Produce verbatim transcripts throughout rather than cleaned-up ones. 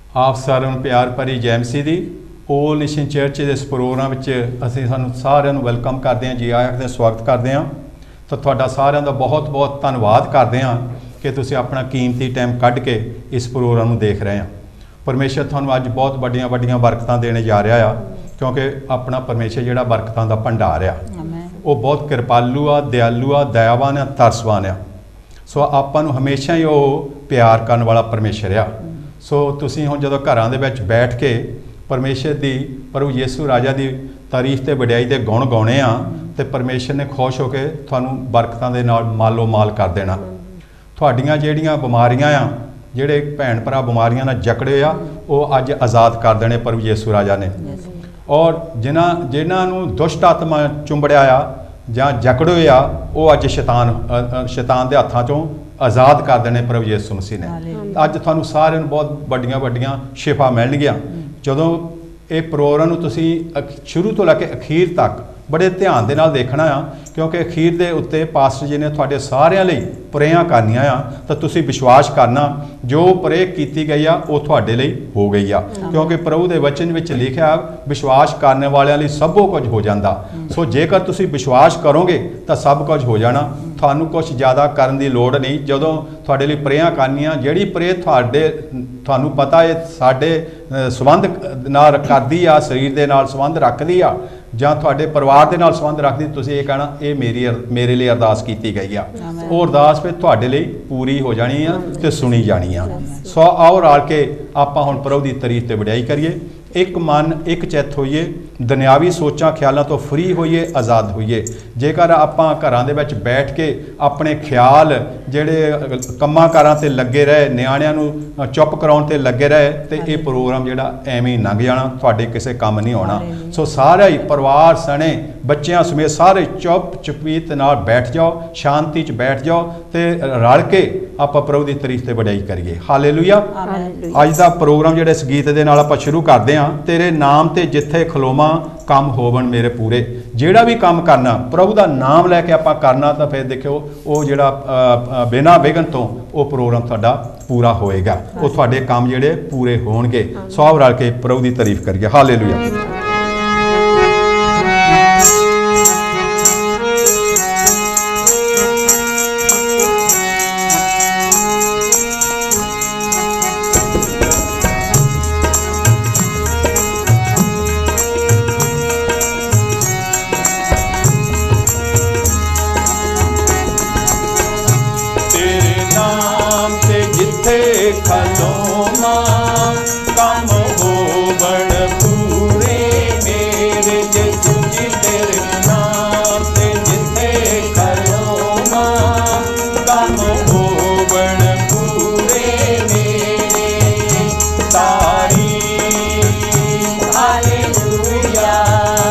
आप सारिਆਂ ਨੂੰ प्यार भरी जय मसीह दी। ओल नेशन चर्च इस प्रोग्राम असीं सानूं सारिਆਂ ਨੂੰ वेलकम करते हैं, जी आखदे स्वागत करते हैं। तो तुहाडा सारिਆਂ ਦਾ बहुत बहुत धन्नवाद करते हैं कि तुसीं अपना कीमती टाइम कढ के इस प्रोग्राम ਨੂੰ देख रहे हैं। परमेश्वर तुहानूं अज बहुत वड्डियां वड्डियां बरकतां देने जा रहा आ, क्योंकि अपना परमेश्वर जिहड़ा बरकतां दा भंडार आ वो बहुत कृपालू आ, दयालू आ, दयावान आ, तरसवान आ। सो आपां नूं हमेशा ही वो प्यार करन वाला परमेश्वर आ। सो तुसीं हुण जदों घरां दे विच बैठ के परमेश्वर दी प्रभु यीशु राजा दी तारीफ ते वडियाई दे गुण गाउणे आ ते परमेश्वर ने खुश होकर तुहानूं बरकतां दे नाल मालो माल कर देना। तुहाडीआं जिहड़ियां बीमारियां आ, जिहड़े भैन भरा बीमारियां नाल जकड़े आ, वो अज आज़ाद कर देने प्रभु यीशु राजा ने। और जिन्हां जिन्हां नूं दुष्ट आत्मा चुंबड़िया आ जां जकड़े आ, वो अज शैतान शैतान दे हत्थां चों आज़ाद कर देने प्रभु यीशु मसीह ने। अज तुहानूं सारिਆਂ ਨੂੰ बहुत ਵੱਡੀਆਂ ਵੱਡੀਆਂ शिफा मिलणगीਆਂ ਜਦੋਂ ਇਹ प्रोग्राम ਨੂੰ ਤੁਸੀਂ शुरू तो लैके अखीर तक बड़े ध्यान दे नाल देखना आ, क्योंकि अखीर दे उत्ते पास्टर जी ने तुहाडे सारिਆਂ ਲਈ प्रेयां करनियां आ। तो तुसीं विश्वास करना जो प्रे कीती गई आ वो तुहाडे ਲਈ हो गई आ, क्योंकि प्रभु दे वचन विच लिखिआ विश्वास करने वालिਆਂ ਲਈ सभो कुछ हो जांदा। सो जेकर तुसीं विश्वास करोगे तो सब कुछ हो जाना। तुहानूं कुछ ज़्यादा करन दी लोड़ नहीं। जदों तुहाडे ਲਈ प्रेयां करनियां, जिहड़ी प्रे तुहाडे तुहानूं पता है साडे संबंध नाल करदी आ, शरीर दे नाल संबंध रखदी आ, जां तुहाडे परिवार दे नाल संबंध रखदी, तुसीं ये कहना ये मेरी मेरे लिए अरदास की गई आ, वो अरदास फिर तुहाडे लिए पूरी हो जानी आ ते सुनी जानी आ। सो आओ रल के आपां हुण प्रभु दी तारीफ ते वडियाई करिए। एक मन एक चित्त होइए, दुनियावी सोचां ख्यालों तो फ्री होइए, आज़ाद होइए। जेकर आपां घरां दे विच बैठ के अपने ख्याल जिहड़े कम्मां कारां ते लगे रहे, निआणिआं नूं चुप कराउण ते लगे रहे, तो ये प्रोग्राम जिहड़ा एवें ही लंघ जाना, तुहाडे किसे काम नहीं आउणा। सो सारे ही परिवार सने बच्चिआं समेत सारे चुप चुपीत नाल बैठ जाओ, शांति च बैठ जाओ ते रल के आपां प्रभु दी तारीफ ते वडियाई करिए। हालेलुया। अज दा प्रोग्राम जिहड़ा इस गीत दे नाल आपां शुरू करदे हां, तेरे नाम ते जिथे खलोमा काम होवन मेरे पूरे। जिहड़ा भी काम करना प्रभु का नाम लैके आपां करना, तो फिर देखियो वो जिहड़ा बिना विघन तो वो प्रोग्राम तुहाडा पूरा होएगा, वो तुहाडे काम जिहड़े पूरे होणगे। सौ रल के प्रभु की तारीफ करिए। हालेलुया। खलोमा काम होवण पूरे मेरे यीशु जी, तेरे नाम ते जिथे खलोमा काम होवण पूरे मेरे। तारीफ हालेलुया,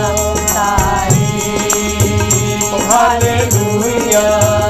तारीफ हालेलुया।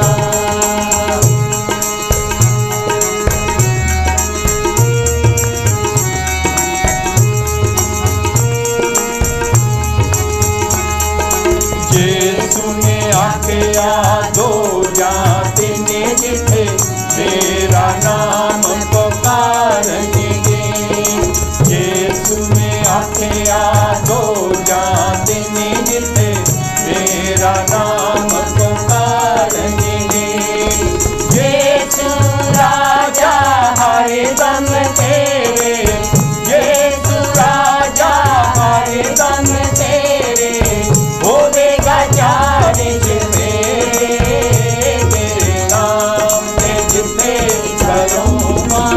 दो या तीन जिथे मेरा नाम पुकारेंगे, यीशु ने आख्या दो या तीन जिथे मेरा नाम पुकारेंगे। यीशु राजा हर दम तेरे, यीशु राजा हर दम तेरे, हो देगा जाने तेरे नाम ते जिथे खलोमा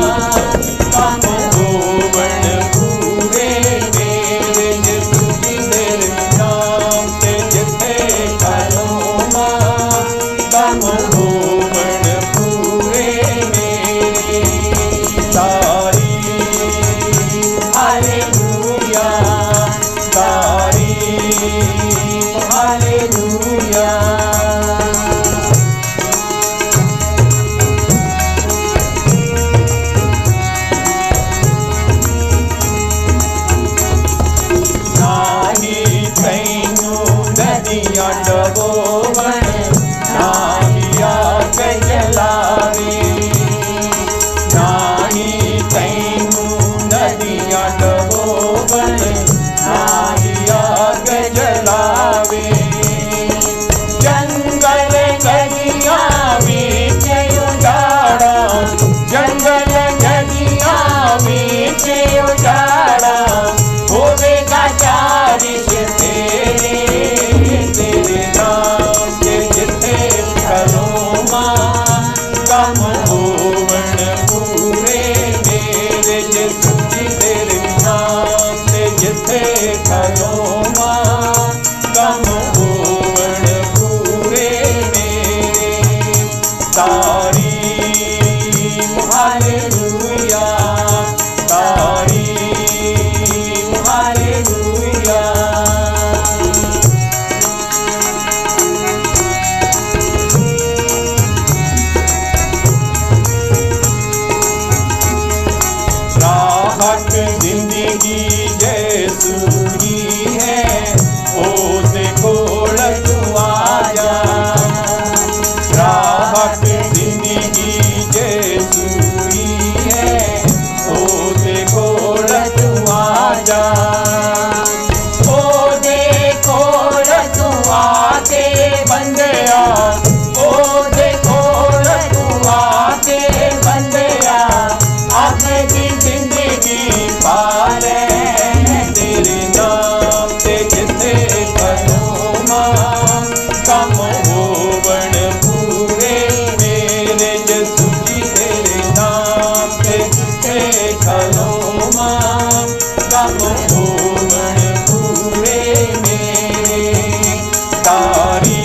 खलोमा कम होवण पूरे मेरे तारी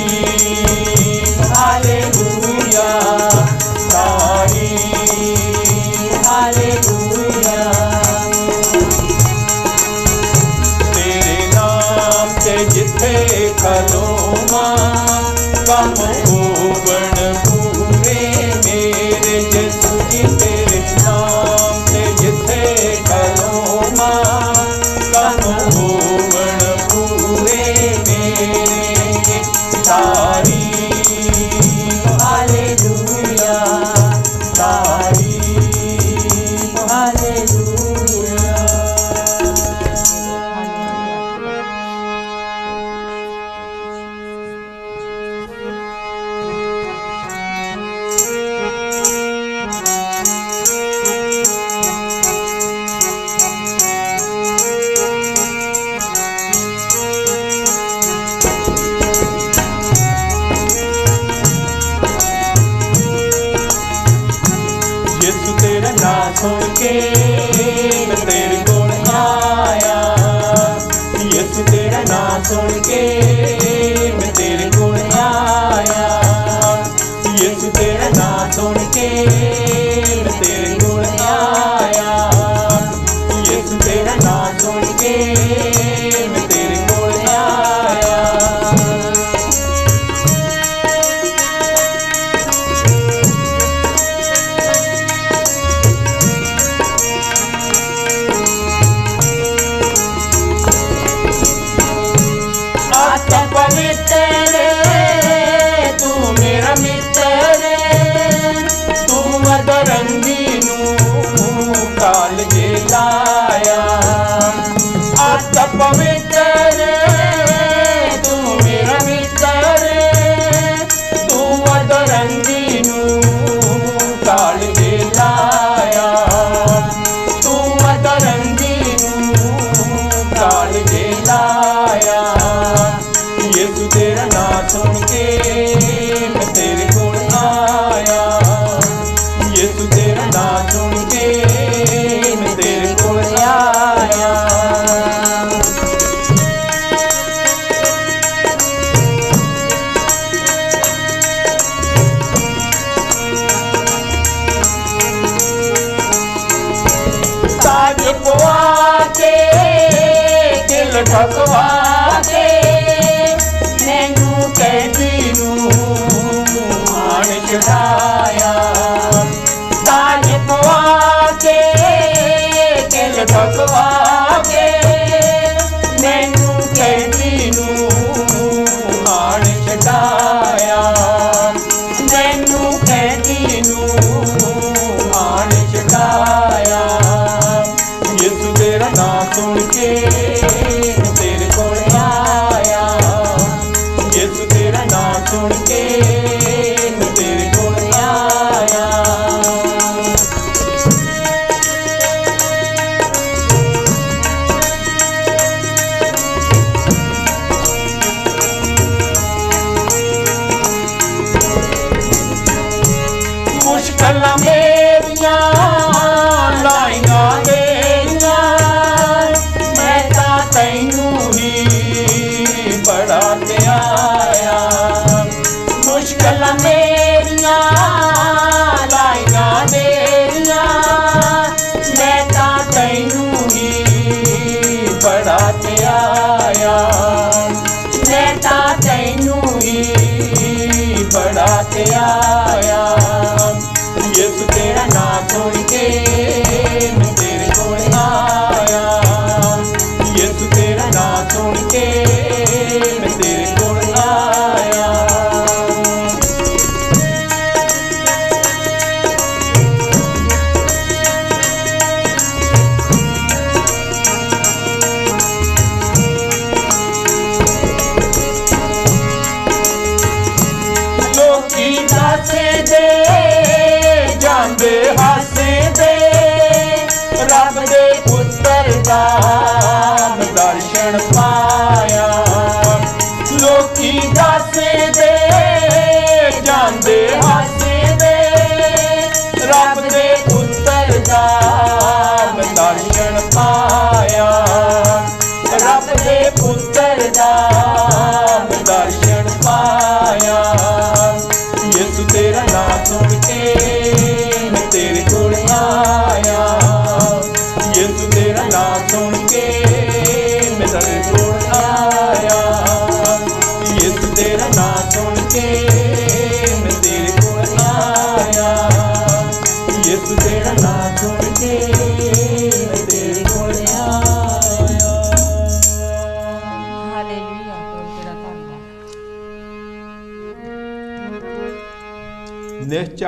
हालेलुया तारी हालेलुया तेरे नाम ते जिथे खलोमा कम होवण पूरे मेरे यीशु जी तेरे नाम ते जिथे खलोमा कम होवण पूरे मेरे तारी हालेलुया तारी हालेलुया यीशु तेरा नाम सुन के मैं तेरे कोल आया यीशु तेरा नाम सुन के मैं तेरे कोल आया यीशु तेरा नाम सुन के मैं तेरे कोल आया यीशु तेरा नाम सुन के मैं तेरे कोल आया आत्मा पवित्र तू मेरा मित्र तू अधरंगी नू काल जे लाया आत्मा पवित्र तू मेरा मित्र तू अधरंगी नू काल जे लाया तू अधरंगी नू काल जे लाया यीशु तेरा नाम सुन के मैं तेरे कोल आया यीशु तेरा नाम सुन के मैं तेरे कोल आया ताज पवा के दिल ठकवा के नैनू कैदी नू आन चढ़ाया ताज पवा के दिल ठकवा के नैनू कैदी नू आन चढ़ाया नैनू कैदी नू आन चढ़ाया यीशु तेरा नाम सुन के मैं तेरे कोल आया यीशु तेरा नाम सुन के मैं तेरे कोल आया मुश्किल मेरियां लाइया मेरियां मैं ता तैनू ही बड़ा प्यारा मुश्किल मेरियां लाइया मेरियां मैं ता तैनू ही बड़ा प्यारा मैं ता तैनू ही बड़ा प्यारा यीशु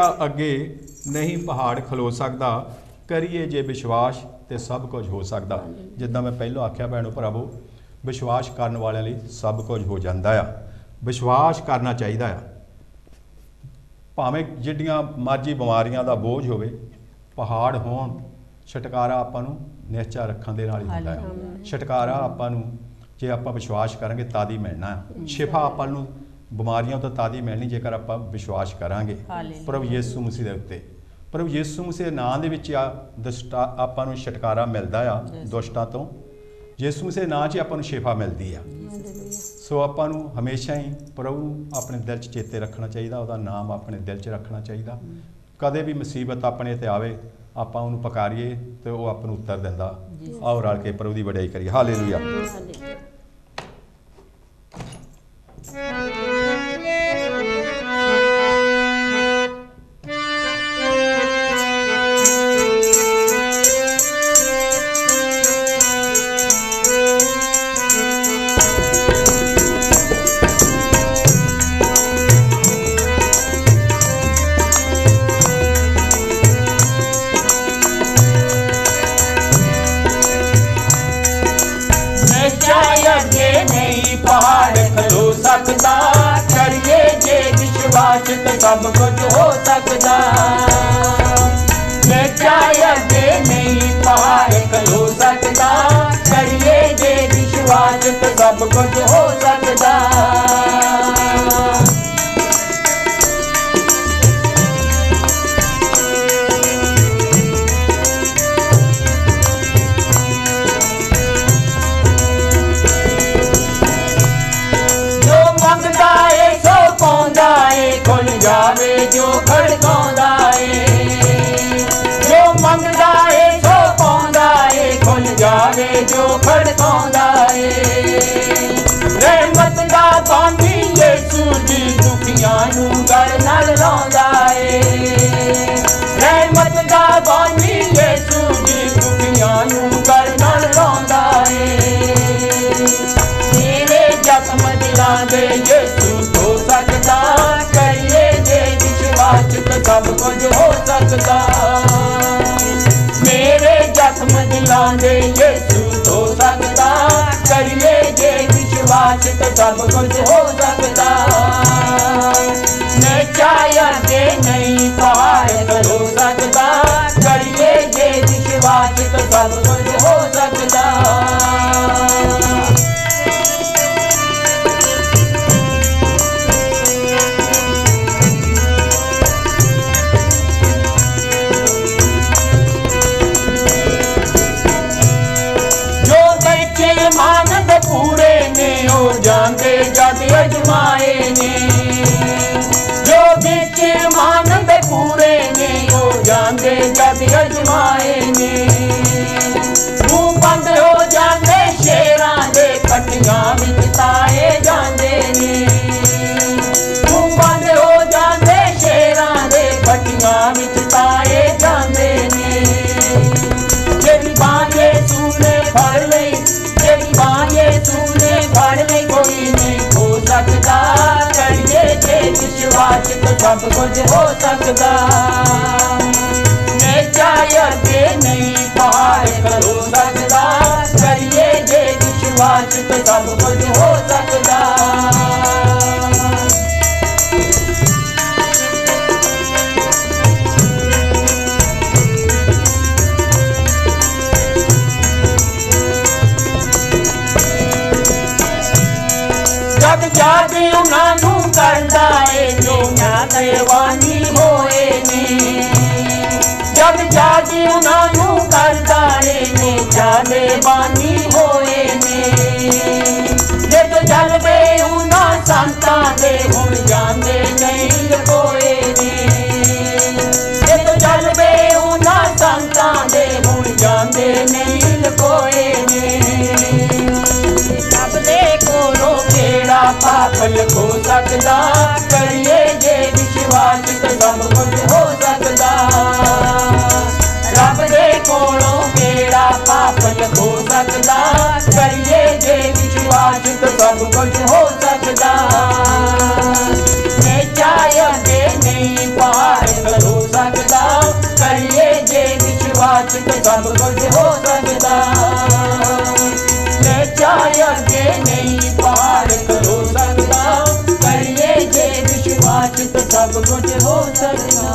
अगे नहीं पहाड़ खलो सकता, करिए जे विश्वास तो सब कुछ हो सकता। जिद्दां मैं पहलों आख्या भैणों भरावो, विश्वास करने वाले लिए सब कुछ हो जाता है। विश्वास करना चाहिए आ, भावें जिड्डियां मर्जी बीमारियां दा बोझ होवे, पहाड़ होण, छुटकारा आपां नूं निश्चय रखण दे नाल ही हुंदा है। छुटकारा आपां नूं जे आपां विश्वास करांगे तां ही मिलना है। शिफा आपां नूं बीमारियों तो तां ही मिलनी जेकर आपां विश्वास करांगे प्रभु यीशु मसीह दे उत्ते। प्रभु यीशु मसीह नां दे विच आ दुष्टा आपां नूं छुटकारा मिलदा आ दुष्टां तो। यीशु मसीह नां 'च आपां नूं शिफा मिलदी आ। सो आपां नूं हमेशा ही प्रभु अपने दिल च चेते रखना चाहिए, उहदा नाम अपने दिल च रखना चाहिए। कदे भी मुसीबत अपने ते आवे आपां उहनूं पकारीए तो वह आपां नूं उत्तर दिंदा। आओ रल के प्रभु दी वडियाई करिए। हालेलुया। सब कुछ हो सकता, अगे नहीं पहाड़ खलो सकता, करिए जे विश्वास तो सब कुछ हो सकता। खुल जावे जो खड़काउंदा है, जो मंगदा है सो पाउंदा है। खुल जावे जो खड़काउंदा है, रहमत दा पानी यीशु जी दुखियां नूं गल नाल लाउंदा है। रहमत दा पानी यीशु जी दुखियां नूं गल नाल लाउंदा है। मेरे जख्म दिलां दे यीशु धो सकदा, तो सब कुछ हो सकता। मेरे जख्म दिलां दे यीशु धो सकता, करिए जे विश्वास तो सब कुछ हो सकता। मैं चाहे के नहीं पहाड़ खलो सकता, करिए जे विश्वास तो सब कुछ हो सकता। पूरे ने हो जाते जद अजमाए ने, जो बिच मानंद पूरे ने हो जाते जद अजमाए ने। मुंह बंद हो जाते शेरां दे पट्टियां विच ताए जांदे ने। मुंह बंद हो जाते शेरां दे पट्टियां विच ताए जांदे ने। जेड़ी बांगे सुने फड़ लई, जेड़ी बांगे सुने फड़ ले कोई नहीं हो सकता, करिए जे विश्वास तो सब कुछ हो सकता। मैं चाहे के नहीं पहाड़ खलो सकता, करिए जे विश्वास तो सब कुछ हो सकता। जग जादे उन्हां करदा है जो ना दयावानी होए ने। जग जादे उन्हां करदा है जो जादे बानी होए ने। जे तो जलवे उन्हां संतां दे हुण जांदे नहीं लकोए ने। जे तो जलवे उन्हां संतां दे हुण जांदे नहीं लकोए ने। रब दे कोलों केड़ा पाप लखो सकदा, करिए जे विश्वास तो सब कुछ हो सकदा। रब दे कोलों केड़ा पाप लखो सकदा, करिए जे विश्वास तो सब कुछ हो सकदा। मैं चाहे के नहीं पहाड़ खलो ते सब कुछ हो सकदा। ले चाहे अगे नहीं पार करो सकदा, करिए जे विश्वास ते सब कुछ हो सकदा।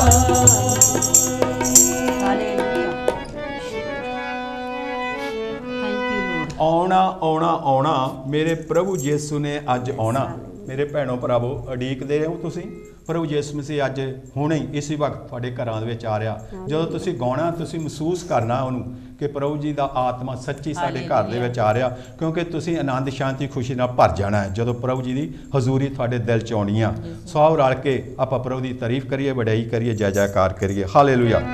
आना आना आना मेरे प्रभु यीशु ने अज आना। मेरे भैनों भरावो उਡੀਕਦੇ ਹੋ ਤੁਸੀਂ प्रभु यीशु मसीह अज हुणे ही इसी वक्त तुहाडे घरां दे विच आ रहा। जदों तुसीं गाउणा तुसीं महसूस करना उहनूं कि प्रभु जी का आत्मा सच्ची साडे घर दे विच आ रहा, क्योंकि तुसीं आनंद शांति खुशी नाल भर जाना है जदों प्रभु जी की हजूरी तुहाडे दिल च आउणी आ। सौ रल के आपां प्रभु की तारीफ करिए, वडाई करिए, जय जयकार करिए। हालेलुया।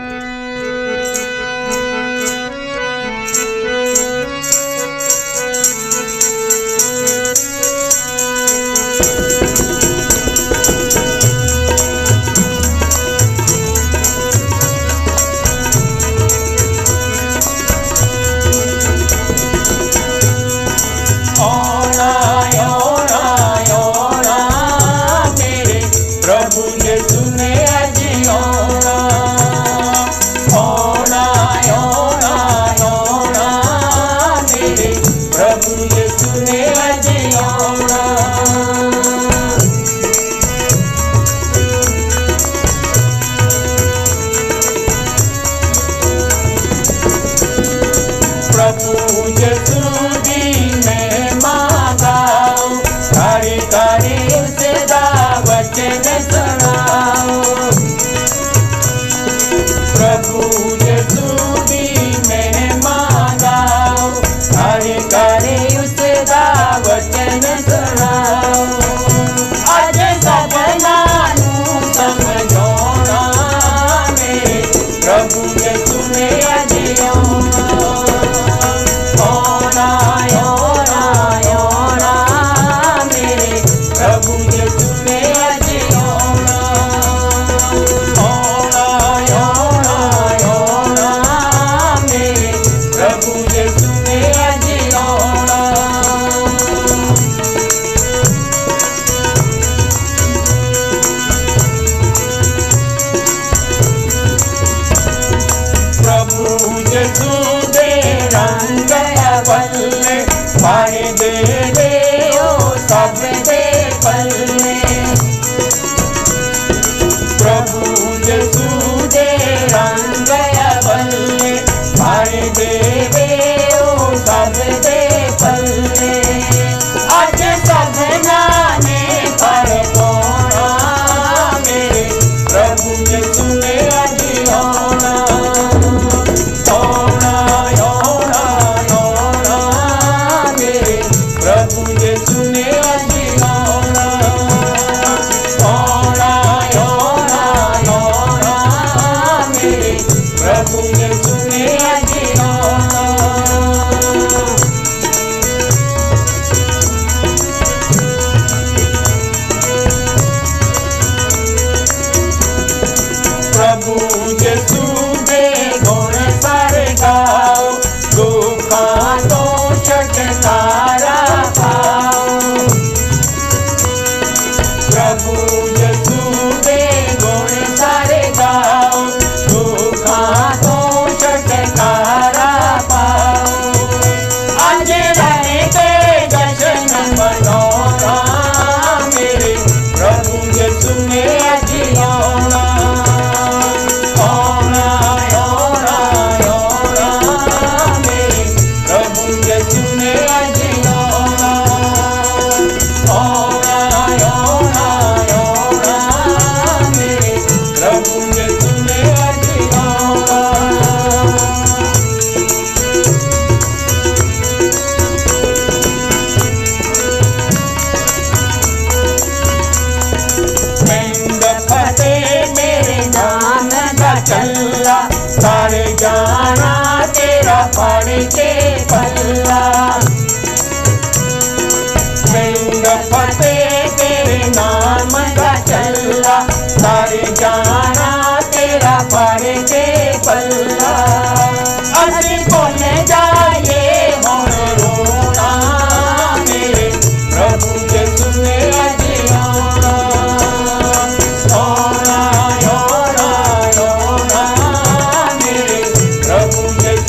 प्रभु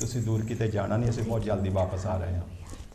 ਤੁਸੀਂ ਦੂਰ ਕਿਤੇ ਜਾਣਾ ਨਹੀਂ, ਅਸੀਂ ਬਹੁਤ ਜਲਦੀ ਵਾਪਸ ਆ ਰਹੇ ਹਾਂ।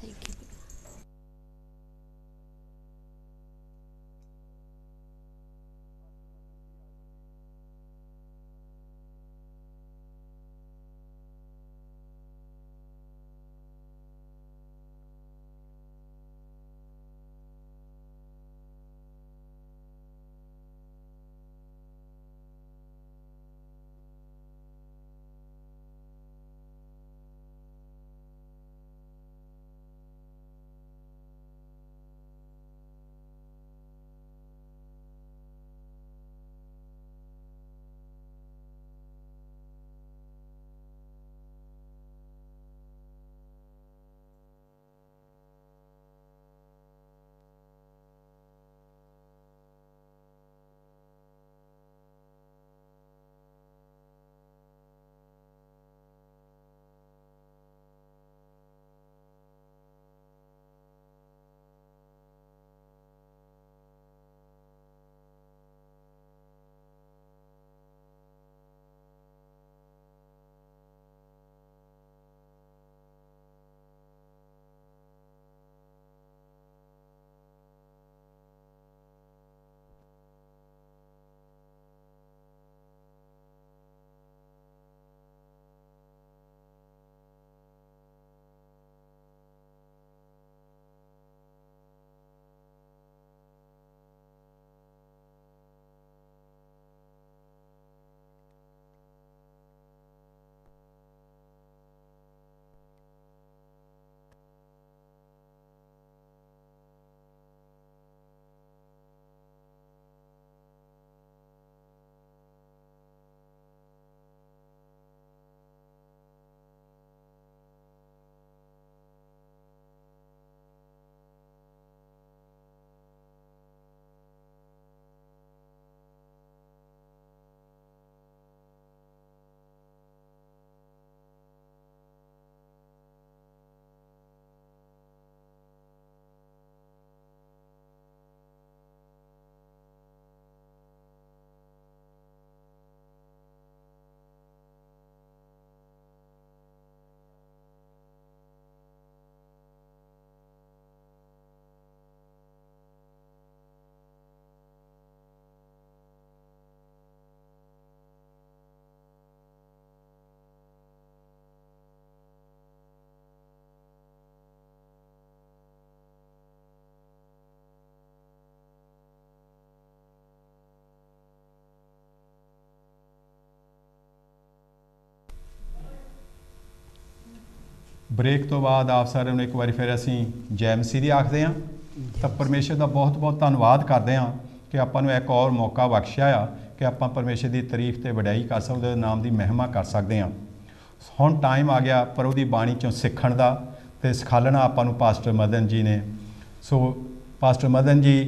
ਬ੍ਰੇਕ ਤੋਂ ਬਾਅਦ ਆਪ ਸਾਰਿਆਂ ਨੂੰ ਇੱਕ ਵਾਰੀ ਫਿਰ ਅਸੀਂ ਜੈ ਮਸੀਹ ਦੀ ਆਖਦੇ ਹਾਂ। ਤਾਂ ਪਰਮੇਸ਼ਰ ਦਾ ਬਹੁਤ ਬਹੁਤ ਧੰਨਵਾਦ ਕਰਦੇ ਹਾਂ ਕਿ ਆਪਾਂ ਨੂੰ ਇੱਕ ਹੋਰ ਮੌਕਾ ਬਖਸ਼ਿਆ ਆ ਕਿ ਆਪਾਂ ਪਰਮੇਸ਼ਰ ਦੀ ਤਾਰੀਫ ਤੇ ਵਡਿਆਈ ਕਰ ਸਕਦੇ, ਉਹਦੇ ਨਾਮ ਦੀ ਮਹਿਮਾ ਕਰ ਸਕਦੇ ਹਾਂ। ਹੁਣ ਟਾਈਮ ਆ ਗਿਆ ਪਰ ਉਹਦੀ ਬਾਣੀ 'ਚੋਂ ਸਿੱਖਣ ਦਾ ਤੇ ਸਿਖਾਲਣਾ ਆਪਾਂ ਨੂੰ ਪਾਸਟਰ ਮਦਨ ਜੀ ਨੇ। ਸੋ ਪਾਸਟਰ ਮਦਨ ਜੀ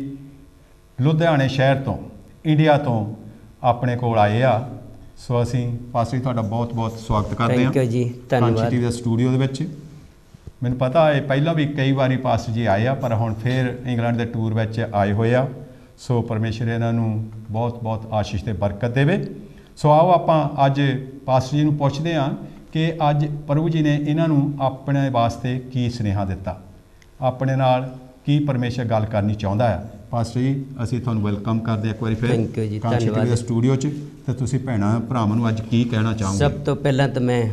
ਲੁਧਿਆਣੇ ਸ਼ਹਿਰ ਤੋਂ, ਇੰਡੀਆ ਤੋਂ ਆਪਣੇ ਕੋਲ ਆਏ ਆ। ਸੋ ਅਸੀਂ ਪਾਸਟਰ ਜੀ ਤੁਹਾਡਾ ਬਹੁਤ ਬਹੁਤ ਸਵਾਗਤ ਕਰਦੇ ਹਾਂ ਥੈਂਕ ਯੂ ਜੀ, ਧੰਨਵਾਦ। ਟੀਵੀ ਦੇ ਸਟੂਡੀਓ ਦੇ ਵਿੱਚ ਮੈਨੂੰ ਪਤਾ ਹੈ ਪਹਿਲਾਂ ਵੀ ਕਈ ਵਾਰੀ ਪਾਸਟਰ ਜੀ ਆਏ ਆ, ਪਰ ਹੁਣ ਫਿਰ ਇੰਗਲੈਂਡ ਦੇ ਟੂਰ ਵਿੱਚ ਆਏ ਹੋਏ ਆ। ਸੋ ਪਰਮੇਸ਼ਰ ਇਹਨਾਂ ਨੂੰ ਬਹੁਤ ਬਹੁਤ ਆਸ਼ੀਸ਼ ਤੇ ਬਰਕਤ ਦੇਵੇ। ਸੋ ਆਓ ਆਪਾਂ ਅੱਜ ਪਾਸਟਰ ਜੀ ਨੂੰ ਪੁੱਛਦੇ ਹਾਂ ਕਿ ਅੱਜ ਪ੍ਰਭੂ ਜੀ ਨੇ ਇਹਨਾਂ ਨੂੰ ਆਪਣੇ ਵਾਸਤੇ ਕੀ ਸੁਨੇਹਾ ਦਿੱਤਾ, ਆਪਣੇ ਨਾਲ ਕੀ ਪਰਮੇਸ਼ਰ ਗੱਲ ਕਰਨੀ ਚਾਹੁੰਦਾ ਹੈ। ਪਾਸਟਰ ਜੀ ਅਸੀਂ ਤੁਹਾਨੂੰ ਵੈਲਕਮ ਕਰਦੇ ਇੱਕ ਵਾਰੀ ਫਿਰ ਥੈਂਕ ਯੂ ਜੀ, ਧੰਨਵਾਦ ਦੇ ਸਟੂਡੀਓ 'ਚ। ਤੇ ਤੁਸੀਂ ਭੈਣਾਂ ਭਰਾਵਾਂ ਨੂੰ ਅੱਜ ਕੀ ਕਹਿਣਾ ਚਾਹੋਗੇ? ਸਭ ਤੋਂ ਪਹਿਲਾਂ ਤਾਂ ਮੈਂ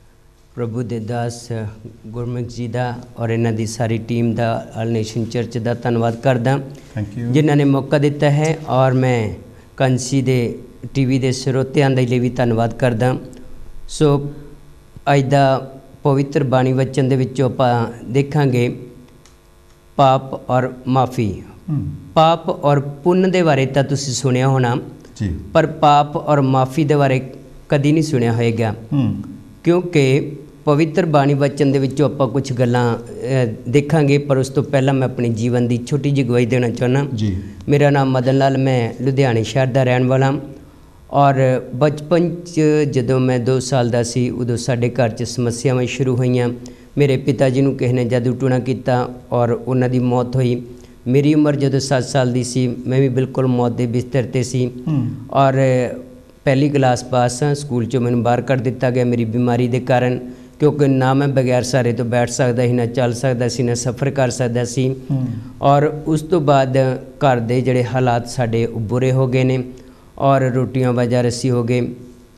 ਪ੍ਰਭੂ ਦੇ ਦਾਸ ਗੁਰਮੁਖ ਜੀ ਦਾ ਔਰ ਇਹਨਾਂ ਦੀ ਸਾਰੀ ਟੀਮ ਦਾ, ਆਲ ਨੇਸ਼ਨ ਚਰਚ ਦਾ ਧੰਨਵਾਦ ਕਰਦਾ ਥੈਂਕ ਯੂ ਜਿਨ੍ਹਾਂ ਨੇ ਮੌਕਾ ਦਿੱਤਾ ਹੈ। ਔਰ ਮੈਂ ਕੰਸੀ ਦੇ ਟੀਵੀ ਦੇ ਸਰੋਤਿਆਂ ਦੇ ਲਈ ਵੀ ਧੰਨਵਾਦ ਕਰਦਾ। ਸੋ ਅੱਜ ਦਾ ਪਵਿੱਤਰ ਬਾਣੀ ਵਚਨ ਦੇ ਵਿੱਚੋਂ ਆਪਾਂ ਦੇਖਾਂਗੇ ਪਾਪ ਔਰ ਮਾਫੀ। ਪਾਪ ਔਰ ਪੁੰਨ ਦੇ ਬਾਰੇ ਤਾਂ ਤੁਸੀਂ ਸੁਣਿਆ ਹੋਣਾ ਜੀ, ਪਰ ਪਾਪ ਔਰ ਮਾਫੀ ਦੇ ਬਾਰੇ ਕਦੀ ਨਹੀਂ ਸੁਣਿਆ ਹੋਏਗਾ, ਕਿਉਂਕਿ ਪਵਿੱਤਰ ਬਾਣੀ ਵਚਨ ਦੇ ਵਿੱਚੋਂ ਆਪਾਂ ਕੁਝ ਗੱਲਾਂ ਦੇਖਾਂਗੇ। ਪਰ ਉਸ ਤੋਂ ਪਹਿਲਾਂ ਮੈਂ ਆਪਣੀ ਜੀਵਨ ਦੀ ਛੋਟੀ ਜਿਹੀ ਗਵਾਹੀ ਦੇਣਾ ਚਾਹੁੰਦਾ ਜੀ। ਮੇਰਾ ਨਾਮ ਮਦਨ ਲਾਲ, ਮੈਂ ਲੁਧਿਆਣੇ ਸ਼ਹਿਰ ਦਾ ਰਹਿਣ ਵਾਲਾ। ਔਰ ਬਚਪਨ 'ਚ ਜਦੋਂ ਮੈਂ ਦੋ ਸਾਲ ਦਾ ਸੀ ਉਦੋਂ ਸਾਡੇ ਘਰ 'ਚ ਸਮੱਸਿਆਵਾਂ ਸ਼ੁਰੂ ਹੋਈਆਂ। ਮੇਰੇ ਪਿਤਾ ਜੀ ਨੂੰ ਕਿਸੇ ਨੇ ਜਾਦੂ ਟੂਣਾ ਕੀਤਾ ਔਰ ਉਹਨਾਂ ਦੀ ਮੌਤ ਹੋਈ। ਮੇਰੀ ਉਮਰ ਜਦੋਂ ਸੱਤ ਸਾਲ ਦੀ ਸੀ ਮੈਂ ਵੀ ਬਿਲਕੁਲ ਮੌਤ ਦੇ ਬਿਸਤਰ 'ਤੇ ਸੀ। ਔਰ ਪਹਿਲੀ ਕਲਾਸ ਪਾਸ ਹਾਂ, ਸਕੂਲ 'ਚੋਂ ਮੈਨੂੰ ਬਾਹਰ ਕੱਢ ਦਿੱਤਾ ਗਿਆ ਮੇਰੀ ਬਿਮਾਰੀ ਦੇ ਕਾਰਨ, क्योंकि ना मैं बगैर सहारे तो बैठ सकता ही, ना चल सकता सी, ना सफ़र कर सकता सी। और उस तो बाद घर दे जिहड़े हालात साडे बुरे हो गए ने और रोटियां बाजा रसी हो गए।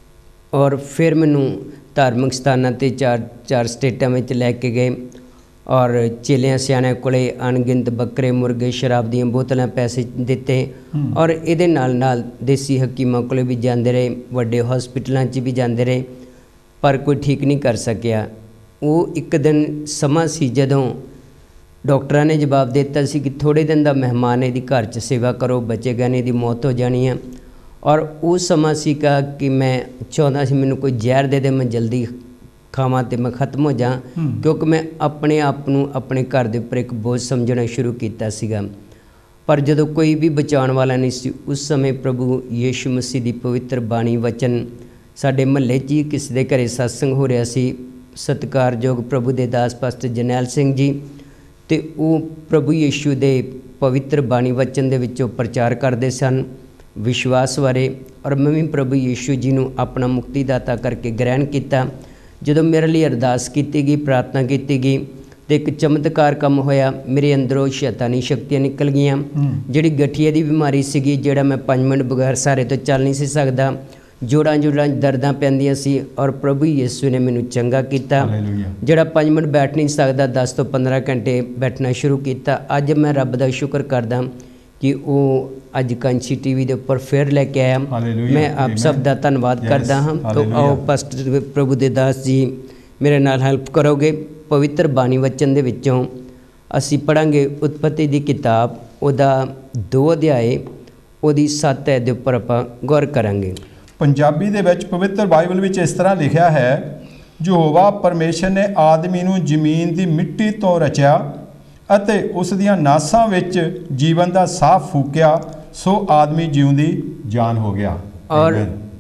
और फिर मैनू धार्मिक स्थानां ते चार चार स्टेटां विच लैके गए और चेलियां सियाणियां कोले अणगिनत बकरे मुर्गे शराब दीयां बोतलां पैसे दिते और इहदे नाल नाल देसी हकीमां कोले भी जांदे रहे, वड्डे हॉस्पिटलां 'च भी जांदे रहे, पर कोई ठीक नहीं कर सकिया। वो एक दिन समा सी जदों डॉक्टरां ने जवाब दिता सी कि थोड़े दिन दा मेहमान इहदी घर 'च सेवा करो, बचेगा नहीं, इहदी मौत हो जानी है। और वो समा सीगा कि मैं चाहुंदा सी मैनूं कोई जहर दे दे, मैं जल्दी खावां ते मैं खत्म हो जा, क्योंकि मैं अपने आप नूं अपने घर दे उपर एक बोझ समझना शुरू कीता सीगा। पर जदों कोई भी बचाउण वाला नहीं सी, उस समय प्रभु यीशु मसीह दी पवित्र बाणी वचन साडे महल्ले 'च ही किसी दे घरे सत्संग हो रहा सी। सत्कारयोग प्रभु दे दास पास्टर जरनैल सिंह जी ते वो प्रभु यीशु दे पवित्र बाणी वचन दे विचों प्रचार करते सन विश्वास बारे। और मैं भी प्रभु यीशु जी नूं अपना मुक्तिदाता करके ग्रहण किया। जदों मेरे लिए अरदास की गई, प्रार्थना की गई तो एक चमत्कार कम होया, मेरे अंदरों शैतानी शक्तियाँ निकल गईयां। जिहड़ी गठिया की बीमारी सीगी, जिहड़ा मैं पाँच मिनट बगैर सहारे तो चल नहीं सी सकदा, जोड़ां जोड़ां दर्दां पैंदियां सी और प्रभु यीशु ने मैनूं चंगा कीता। जिहड़ा पाँच मिनट बैठ नहीं सकदा, दस तो पंद्रह घंटे बैठना शुरू किया। अज मैं रब दा शुक्र करदा कि वो अज कंची टीवी के उपर फिर लैके आया। मैं आप सब का धन्यवाद करदा हाँ। तो आओ पास्टर प्रभु दे दास जी मेरे नाल हेल्प करोगे। पवित्र बाणी वचन दे विचों असी पढ़ांगे उत्पत्ति की किताब, उहदा दो अध्याय, उहदी सत्त अध्याय दे उपर आपां गौर करांगे। पंजाबी दे विच पवित्र बाइबल विच इस तरह लिखिया है, यहोवा परमेश्वर ने आदमी नूं जमीन की मिट्टी तो रचिया ਅਤੇ ਉਸ ਦੀਆਂ ਨਾਸਾਂ ਵਿੱਚ ਜੀਵਨ ਦਾ ਸਾਹ ਫੂਕਿਆ, सो आदमी जीउंदी जान हो गया। और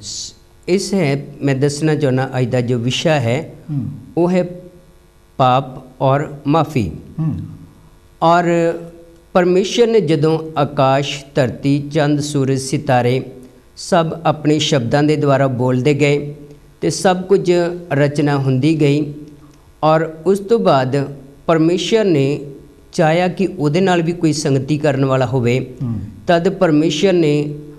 इस है मैं दसना चाहना अज का जो विषय है वो है पाप और माफ़ी। और परमेश्वर ने जदों आकाश धरती चंद सूरज सितारे सब अपने शब्दों के द्वारा बोलते गए तो सब कुछ रचना हुंदी गई। और उस तो बाद परमेश्वर ने चाहया कि उहदे नाल भी कोई संगति करने वाला होवे, तद परमेश्वर ने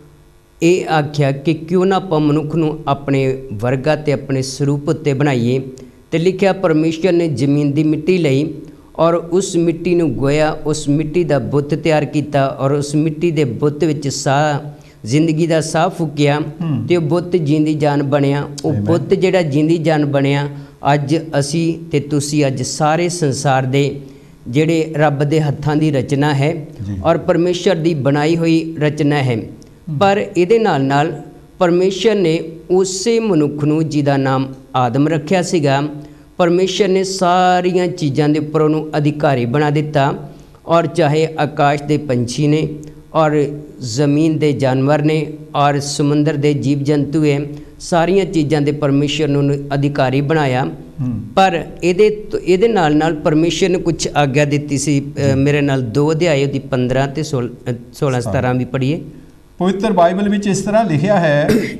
ये आख्या कि क्यों ना आपां मनुख नूं अपने वर्गा ते अपने स्वरूप उत्ते बनाईए। तो लिखिया परमेश्वर ने जमीन की मिट्टी लई और उस मिट्टी नूं गोया, उस मिट्टी का बुत तैयार किया और उस मिट्टी के बुत विच साह जिंदगी का साह फूकिया तो वह बुत जींदी जान बनया। वो बुत जिहड़ा जींदी जान बनया, अज असी ते तुसी अज सारे संसार दे जिहड़े रब दे हत्थां दी रचना है और परमेश्वर दी बनाई हुई रचना है। पर इहदे नाल नाल परमेश्वर ने उसे मनुख नूं जिहदा नाम आदम रखिया सीगा, परमेश्वर ने सारियां चीज़ां दे उपर उहनूं अधिकारी बना दिता। और चाहे आकाश दे पंछी ने और ज़मीन दे जानवर ने और समुंदर दे जीव जंतु है, सारियां चीज़ां दे परमेश्वर ने उहनूं अधिकारी बनाया। पर इहदे इहदे नाल नाल परमेश्वर ने कुछ आग्ञा दी सी। मेरे नाल दो अध्याय दी पंद्रह ते सोलह सतारह भी पढ़िए। पवित्र बाइबल विच इस तरह लिखिया है,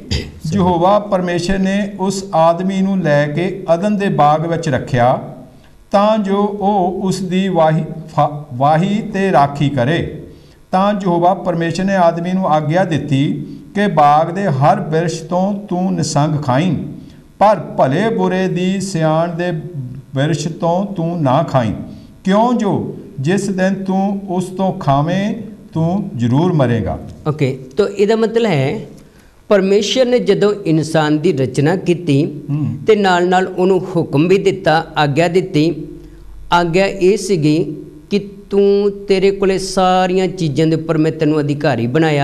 यहोवा परमेश्वर ने उस आदमी नूं लैके अदन दे बाग विच रखिया तां जो ਉਹ उस दी वाही वाही ते राखी करे। तां यहोवा परमेश्वर ने आदमी नूं आग्ञा दित्ती कि बाग दे हर बिरछ तो तू निसंग खाई, पर भले बुरे दी सियाण दे बिरछ तो तू ना खाई, क्यों जो जिस दिन तू उस तो खावें तू जरूर मरेगा। ओके okay, तो इसका मतलब है परमेश्वर ने जदों इंसान की रचना की ते नाल नाल उन्होंने हुक्म भी दिता, आग्ञा दी। आग्ञा ये सीगी कि तू तेरे कोले सारियां चीज़ों के उपर मैं तेनों अधिकारी बनाया,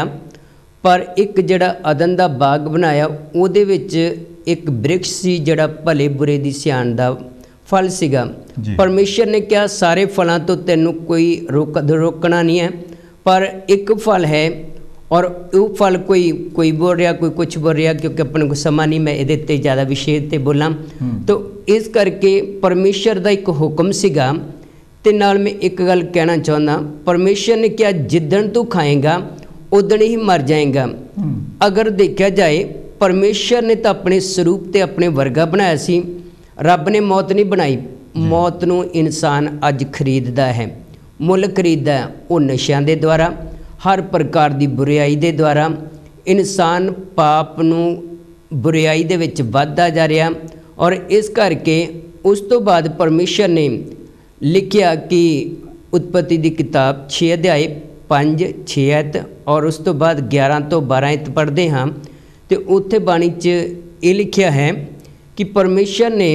पर एक जड़ा अदन का बाग बनाया उहदे विच एक वृक्ष सी जड़ा भले बुरे दी सियाण दा फल सीगा। परमेश्वर ने कहा सारे फलों तो तेनों कोई रोक रोकना नहीं है, पर एक फल है और वो फल कोई कोई बोल रहा कोई कुछ बोल रहा, क्योंकि अपने को समा नहीं मैं ये ते ज़्यादा विषय ते बोला। तो इस करके परमेश्वर का एक हुक्म सीगा। ते नाल मैं एक गल कहना चाहना, परमेश्वर ने क्या जिदन तू खाएगा उदन ही मर जाएगा। अगर देखा जाए परमेश्वर ने तो अपने स्वरूप ते अपने वर्गा बनाया सी, ਰੱਬ ਨੇ ਮੌਤ ਨਹੀਂ ਬਣਾਈ, ਮੌਤ ਨੂੰ ਇਨਸਾਨ ਅੱਜ ਖਰੀਦਦਾ ਹੈ। ਮੁੱਲ ਖਰੀਦਦਾ ਹੈ ਉਹ ਨਸ਼ਿਆਂ ਦੇ ਦੁਆਰਾ, ਹਰ ਪ੍ਰਕਾਰ ਦੀ ਬੁਰਾਈ ਦੇ ਦੁਆਰਾ। ਇਨਸਾਨ ਪਾਪ ਨੂੰ ਬੁਰਾਈ ਦੇ ਵਿੱਚ ਵੱਧਦਾ ਜਾ ਰਿਹਾ, ਔਰ ਇਸ ਕਰਕੇ ਉਸ ਤੋਂ ਬਾਅਦ ਪਰਮੇਸ਼ਰ ਨੇ ਲਿਖਿਆ ਕਿ ਉਤਪਤੀ ਦੀ ਕਿਤਾਬ ਛੇ ਅਧਿਆਏ ਪੰਜ ਛੇ ਐਤ ਔਰ ਉਸ ਤੋਂ ਬਾਅਦ ਗਿਆਰਾਂ ਤੋਂ ਬਾਰਾਂ ਐਤ ਪੜ੍ਹਦੇ ਹਾਂ, ਅਤੇ ਉੱਥੇ ਬਾਣੀ 'ਚ ਇਹ ਲਿਖਿਆ ਹੈ ਕਿ ਪਰਮੇਸ਼ਰ ਨੇ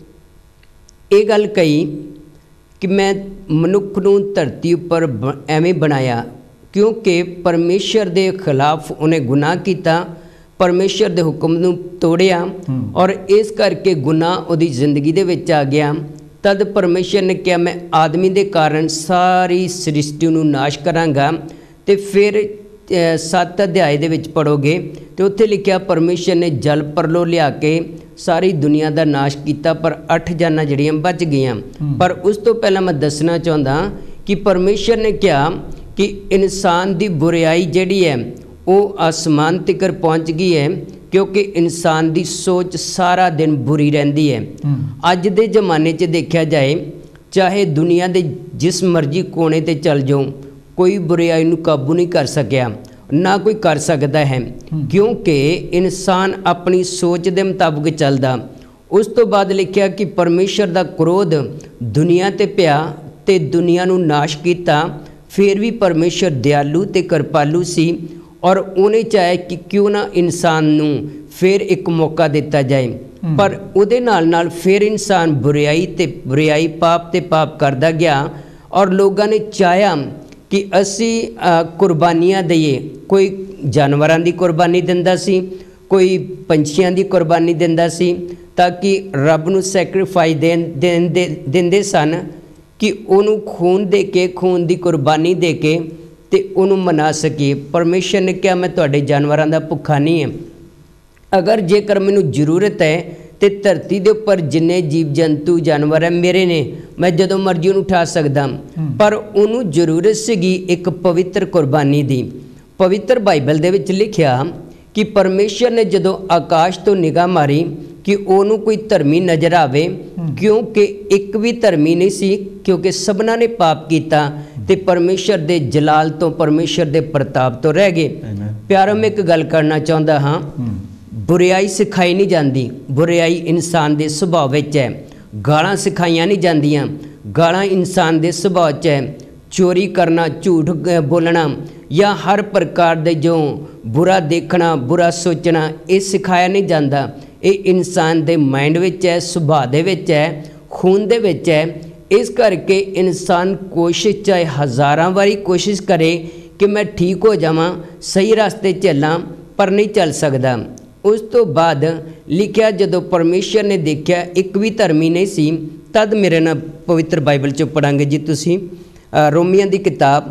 ਇਹ ਗੱਲ ਕਹੀ ਕਿ ਮੈਂ ਮਨੁੱਖ ਨੂੰ ਧਰਤੀ ਉੱਪਰ ਬ ਐਵੇਂ ਬਣਾਇਆ ਕਿਉਂਕਿ ਪਰਮੇਸ਼ਰ ਦੇ ਖਿਲਾਫ ਉਹਨੇ ਗੁਨਾਹ ਕੀਤਾ, ਪਰਮੇਸ਼ਰ ਦੇ ਹੁਕਮ ਨੂੰ ਤੋੜਿਆ, ਔਰ ਇਸ ਕਰਕੇ ਗੁਨਾਹ ਉਹਦੀ ਜ਼ਿੰਦਗੀ ਦੇ ਵਿੱਚ ਆ ਗਿਆ। ਤਦ ਪਰਮੇਸ਼ਰ ਨੇ ਕਿਹਾ ਮੈਂ ਆਦਮੀ ਦੇ ਕਾਰਨ ਸਾਰੀ ਸ੍ਰਿਸ਼ਟੀ ਨੂੰ ਨਾਸ਼ ਕਰਾਂਗਾ। ਅਤੇ ਫਿਰ ਸੱਤ ਅਧਿਆਏ ਦੇ ਵਿੱਚ ਪੜ੍ਹੋਗੇ ਅਤੇ ਉੱਥੇ ਲਿਖਿਆ ਪਰਮੇਸ਼ਰ ਨੇ ਜਲ ਪ੍ਰਲੋ ਲਿਆ ਕੇ ਸਾਰੀ ਦੁਨੀਆ ਦਾ ਨਾਸ਼ ਕੀਤਾ, ਪਰ ਅੱਠ ਜਾਨਾਂ ਜਿਹੜੀਆਂ ਬਚ ਗਈਆਂ। ਪਰ ਉਸ ਤੋਂ ਪਹਿਲਾਂ ਮੈਂ ਦੱਸਣਾ ਚਾਹੁੰਦਾ ਕਿ ਪਰਮੇਸ਼ਰ ਨੇ ਕਿਹਾ ਕਿ ਇਨਸਾਨ ਦੀ ਬੁਰਾਈ ਜਿਹੜੀ ਹੈ ਉਹ ਆਸਮਾਨ ਤੱਕ ਪਹੁੰਚ ਗਈ ਹੈ, ਕਿਉਂਕਿ ਇਨਸਾਨ ਦੀ ਸੋਚ ਸਾਰਾ ਦਿਨ ਬੁਰੀ ਰਹਿੰਦੀ ਹੈ। ਅੱਜ ਦੇ ਜ਼ਮਾਨੇ 'ਚ ਦੇਖਿਆ ਜਾਏ, ਚਾਹੇ ਦੁਨੀਆ ਦੇ ਜਿਸ ਮਰਜ਼ੀ ਕੋਨੇ 'ਤੇ ਚੱਲ ਜਾਓ, ਕੋਈ ਬੁਰਾਈ ਨੂੰ ਕਾਬੂ ਨਹੀਂ ਕਰ ਸਕਿਆ, ਨਾ ਕੋਈ ਕਰ ਸਕਦਾ ਹੈ, ਕਿਉਂਕਿ ਇਨਸਾਨ ਆਪਣੀ ਸੋਚ ਦੇ ਮੁਤਾਬਕ ਚੱਲਦਾ। ਉਸ ਤੋਂ ਬਾਅਦ ਲਿਖਿਆ ਕਿ ਪਰਮੇਸ਼ਰ ਦਾ ਕ੍ਰੋਧ ਦੁਨੀਆ 'ਤੇ ਪਿਆ ਅਤੇ ਦੁਨੀਆ ਨੂੰ ਨਾਸ਼ ਕੀਤਾ। ਫਿਰ ਵੀ ਪਰਮੇਸ਼ਰ ਦਿਆਲੂ ਅਤੇ ਕਿਰਪਾਲੂ ਸੀ, ਔਰ ਉਹਨੇ ਚਾਹਿਆ ਕਿ ਕਿਉਂ ਨਾ ਇਨਸਾਨ ਨੂੰ ਫਿਰ ਇੱਕ ਮੌਕਾ ਦਿੱਤਾ ਜਾਏ, ਪਰ ਉਹਦੇ ਨਾਲ ਨਾਲ ਫਿਰ ਇਨਸਾਨ ਬੁਰਾਈ ਤੇ ਬੁਰਾਈ ਪਾਪ ਤੇ ਪਾਪ ਕਰਦਾ ਗਿਆ, ਔਰ ਲੋਕਾਂ ਨੇ ਚਾਹਿਆ ਕਿ ਅਸੀਂ ਕੁਰਬਾਨੀਆਂ ਦਈਏ। ਕੋਈ ਜਾਨਵਰਾਂ ਦੀ ਕੁਰਬਾਨੀ ਦਿੰਦਾ ਸੀ, ਕੋਈ ਪੰਛੀਆਂ ਦੀ ਕੁਰਬਾਨੀ ਦਿੰਦਾ ਸੀ, ਤਾਂ ਕਿ ਰੱਬ ਨੂੰ ਸੈਕਰੀਫਾਈਸ ਦੇਣ ਦਿੰਦੇ ਦਿੰਦੇ ਸਨ ਕਿ ਉਹਨੂੰ ਖੂਨ ਦੇ ਕੇ, ਖੂਨ ਦੀ ਕੁਰਬਾਨੀ ਦੇ ਕੇ ਅਤੇ ਉਹਨੂੰ ਮਨਾ ਸਕੀਏ। ਪਰਮੇਸ਼ਰ ਨੇ ਕਿਹਾ ਮੈਂ ਤੁਹਾਡੇ ਜਾਨਵਰਾਂ ਦਾ ਭੁੱਖਾ ਨਹੀਂ ਹਾਂ, ਅਗਰ ਜੇਕਰ ਮੈਨੂੰ ਜ਼ਰੂਰਤ ਹੈ ਅਤੇ ਧਰਤੀ ਦੇ ਉੱਪਰ ਜਿੰਨੇ ਜੀਵ ਜੰਤੂ ਜਾਨਵਰ ਹੈ ਮੇਰੇ ਨੇ, ਮੈਂ ਜਦੋਂ ਮਰਜ਼ੀ ਉਹਨੂੰ ਉਠਾ ਸਕਦਾ, ਪਰ ਉਹਨੂੰ ਜ਼ਰੂਰਤ ਸੀਗੀ ਇੱਕ ਪਵਿੱਤਰ ਕੁਰਬਾਨੀ ਦੀ। ਪਵਿੱਤਰ ਬਾਈਬਲ ਦੇ ਵਿੱਚ ਲਿਖਿਆ ਕਿ ਪਰਮੇਸ਼ਰ ਨੇ ਜਦੋਂ ਆਕਾਸ਼ ਤੋਂ ਨਿਗਾਹ ਮਾਰੀ ਕਿ ਉਹਨੂੰ ਕੋਈ ਧਰਮੀ ਨਜ਼ਰ ਆਵੇ, ਕਿਉਂਕਿ ਇੱਕ ਵੀ ਧਰਮੀ ਨਹੀਂ ਸੀ, ਕਿਉਂਕਿ ਸਭਨਾਂ ਨੇ ਪਾਪ ਕੀਤਾ ਅਤੇ ਪਰਮੇਸ਼ਰ ਦੇ ਜਲਾਲ ਤੋਂ, ਪਰਮੇਸ਼ਰ ਦੇ ਪ੍ਰਤਾਪ ਤੋਂ ਰਹਿ ਗਏ। ਪਿਆਰੋ, ਮੈਂ ਇੱਕ ਗੱਲ ਕਰਨਾ ਚਾਹੁੰਦਾ ਹਾਂ, ਬੁਰਾਈ ਸਿਖਾਈ ਨਹੀਂ ਜਾਂਦੀ, ਬੁਰਾਈ ਇਨਸਾਨ ਦੇ ਸੁਭਾਅ ਵਿੱਚ ਹੈ। ਗਾਲਾਂ ਸਿਖਾਈਆਂ ਨਹੀਂ ਜਾਂਦੀਆਂ, ਗਾਲਾਂ ਇਨਸਾਨ ਦੇ ਸੁਭਾਅ 'ਚ ਹੈ। ਚੋਰੀ ਕਰਨਾ, ਝੂਠ ਬੋਲਣਾ ਜਾਂ ਹਰ ਪ੍ਰਕਾਰ ਦੇ ਜੋ ਬੁਰਾ ਦੇਖਣਾ, ਬੁਰਾ ਸੋਚਣਾ, ਇਹ ਸਿਖਾਇਆ ਨਹੀਂ ਜਾਂਦਾ। ਇਹ ਇਨਸਾਨ ਦੇ ਮਾਈਂਡ ਵਿੱਚ ਹੈ, ਸੁਭਾਅ ਦੇ ਵਿੱਚ ਹੈ, ਖੂਨ ਦੇ ਵਿੱਚ ਹੈ। ਇਸ ਕਰਕੇ ਇਨਸਾਨ ਕੋਸ਼ਿਸ਼ ਚਾਹੇ ਹਜ਼ਾਰਾਂ ਵਾਰੀ ਕੋਸ਼ਿਸ਼ ਕਰੇ ਕਿ ਮੈਂ ਠੀਕ ਹੋ ਜਾਵਾਂ, ਸਹੀ ਰਸਤੇ ਚੱਲਾਂ, ਪਰ ਨਹੀਂ ਚੱਲ ਸਕਦਾ। ਉਸ ਤੋਂ ਬਾਅਦ ਲਿਖਿਆ ਜਦੋਂ ਪਰਮੇਸ਼ਰ ਨੇ ਦੇਖਿਆ ਇੱਕ ਵੀ ਧਰਮੀ ਨਹੀਂ ਸੀ, ਤਦ ਮੇਰੇ ਨਾਲ ਪਵਿੱਤਰ ਬਾਈਬਲ 'ਚੋਂ ਪੜਾਂਗੇ ਜੀ ਤੁਸੀਂ ਰੋਮੀਆਂ ਦੀ ਕਿਤਾਬ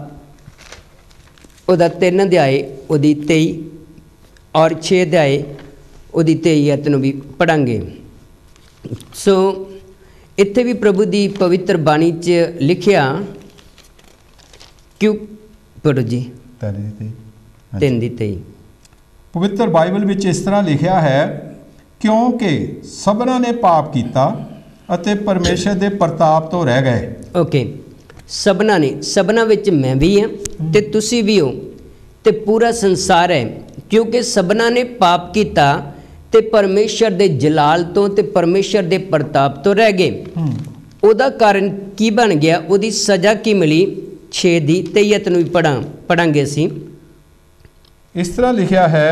ਉਹਦਾ ਤਿੰਨ ਅਧਿਆਏ ਉਹਦੀ ਤੇਈ ਔਰ ਛੇ ਅਧਿਆਏ ਉਹਦੀ ਤੇਈ ਐਤ ਨੂੰ ਵੀ ਪੜਾਂਗੇ। ਸੋ ਇੱਥੇ ਵੀ ਪ੍ਰਭੂ ਦੀ ਪਵਿੱਤਰ ਬਾਣੀ 'ਚ ਲਿਖਿਆ, ਕਿਉਂ ਪੜੋ ਜੀ ਤਿੰਨ ਦੀ ਤੇਈ। ਪਵਿੱਤਰ ਬਾਈਬਲ ਵਿੱਚ ਇਸ ਤਰ੍ਹਾਂ ਲਿਖਿਆ ਹੈ, ਕਿਉਂਕਿ ਸਭਨਾਂ ਨੇ ਪਾਪ ਕੀਤਾ ਅਤੇ ਪਰਮੇਸ਼ਰ ਦੇ ਪ੍ਰਤਾਪ ਤੋਂ ਰਹਿ ਗਏ। ਓਕੇ, ਸਭਨਾਂ ਨੇ, ਸਭਨਾਂ ਵਿੱਚ ਮੈਂ ਵੀ ਹਾਂ ਅਤੇ ਤੁਸੀਂ ਵੀ ਹੋ ਅਤੇ ਪੂਰਾ ਸੰਸਾਰ ਹੈ, ਕਿਉਂਕਿ ਸਭਨਾਂ ਨੇ ਪਾਪ ਕੀਤਾ ਅਤੇ ਪਰਮੇਸ਼ਰ ਦੇ ਜਲਾਲ ਤੋਂ ਅਤੇ ਪਰਮੇਸ਼ਰ ਦੇ ਪ੍ਰਤਾਪ ਤੋਂ ਰਹਿ ਗਏ। ਉਹਦਾ ਕਾਰਨ ਕੀ ਬਣ ਗਿਆ, ਉਹਦੀ ਸਜ਼ਾ ਕੀ ਮਿਲੀ? ਛੇ ਦੀ ਤੇਈਅਤ ਨੂੰ ਵੀ ਪੜ੍ਹਾਂ ਪੜ੍ਹਾਂਗੇ ਅਸੀਂ। ਇਸ ਤਰ੍ਹਾਂ ਲਿਖਿਆ ਹੈ,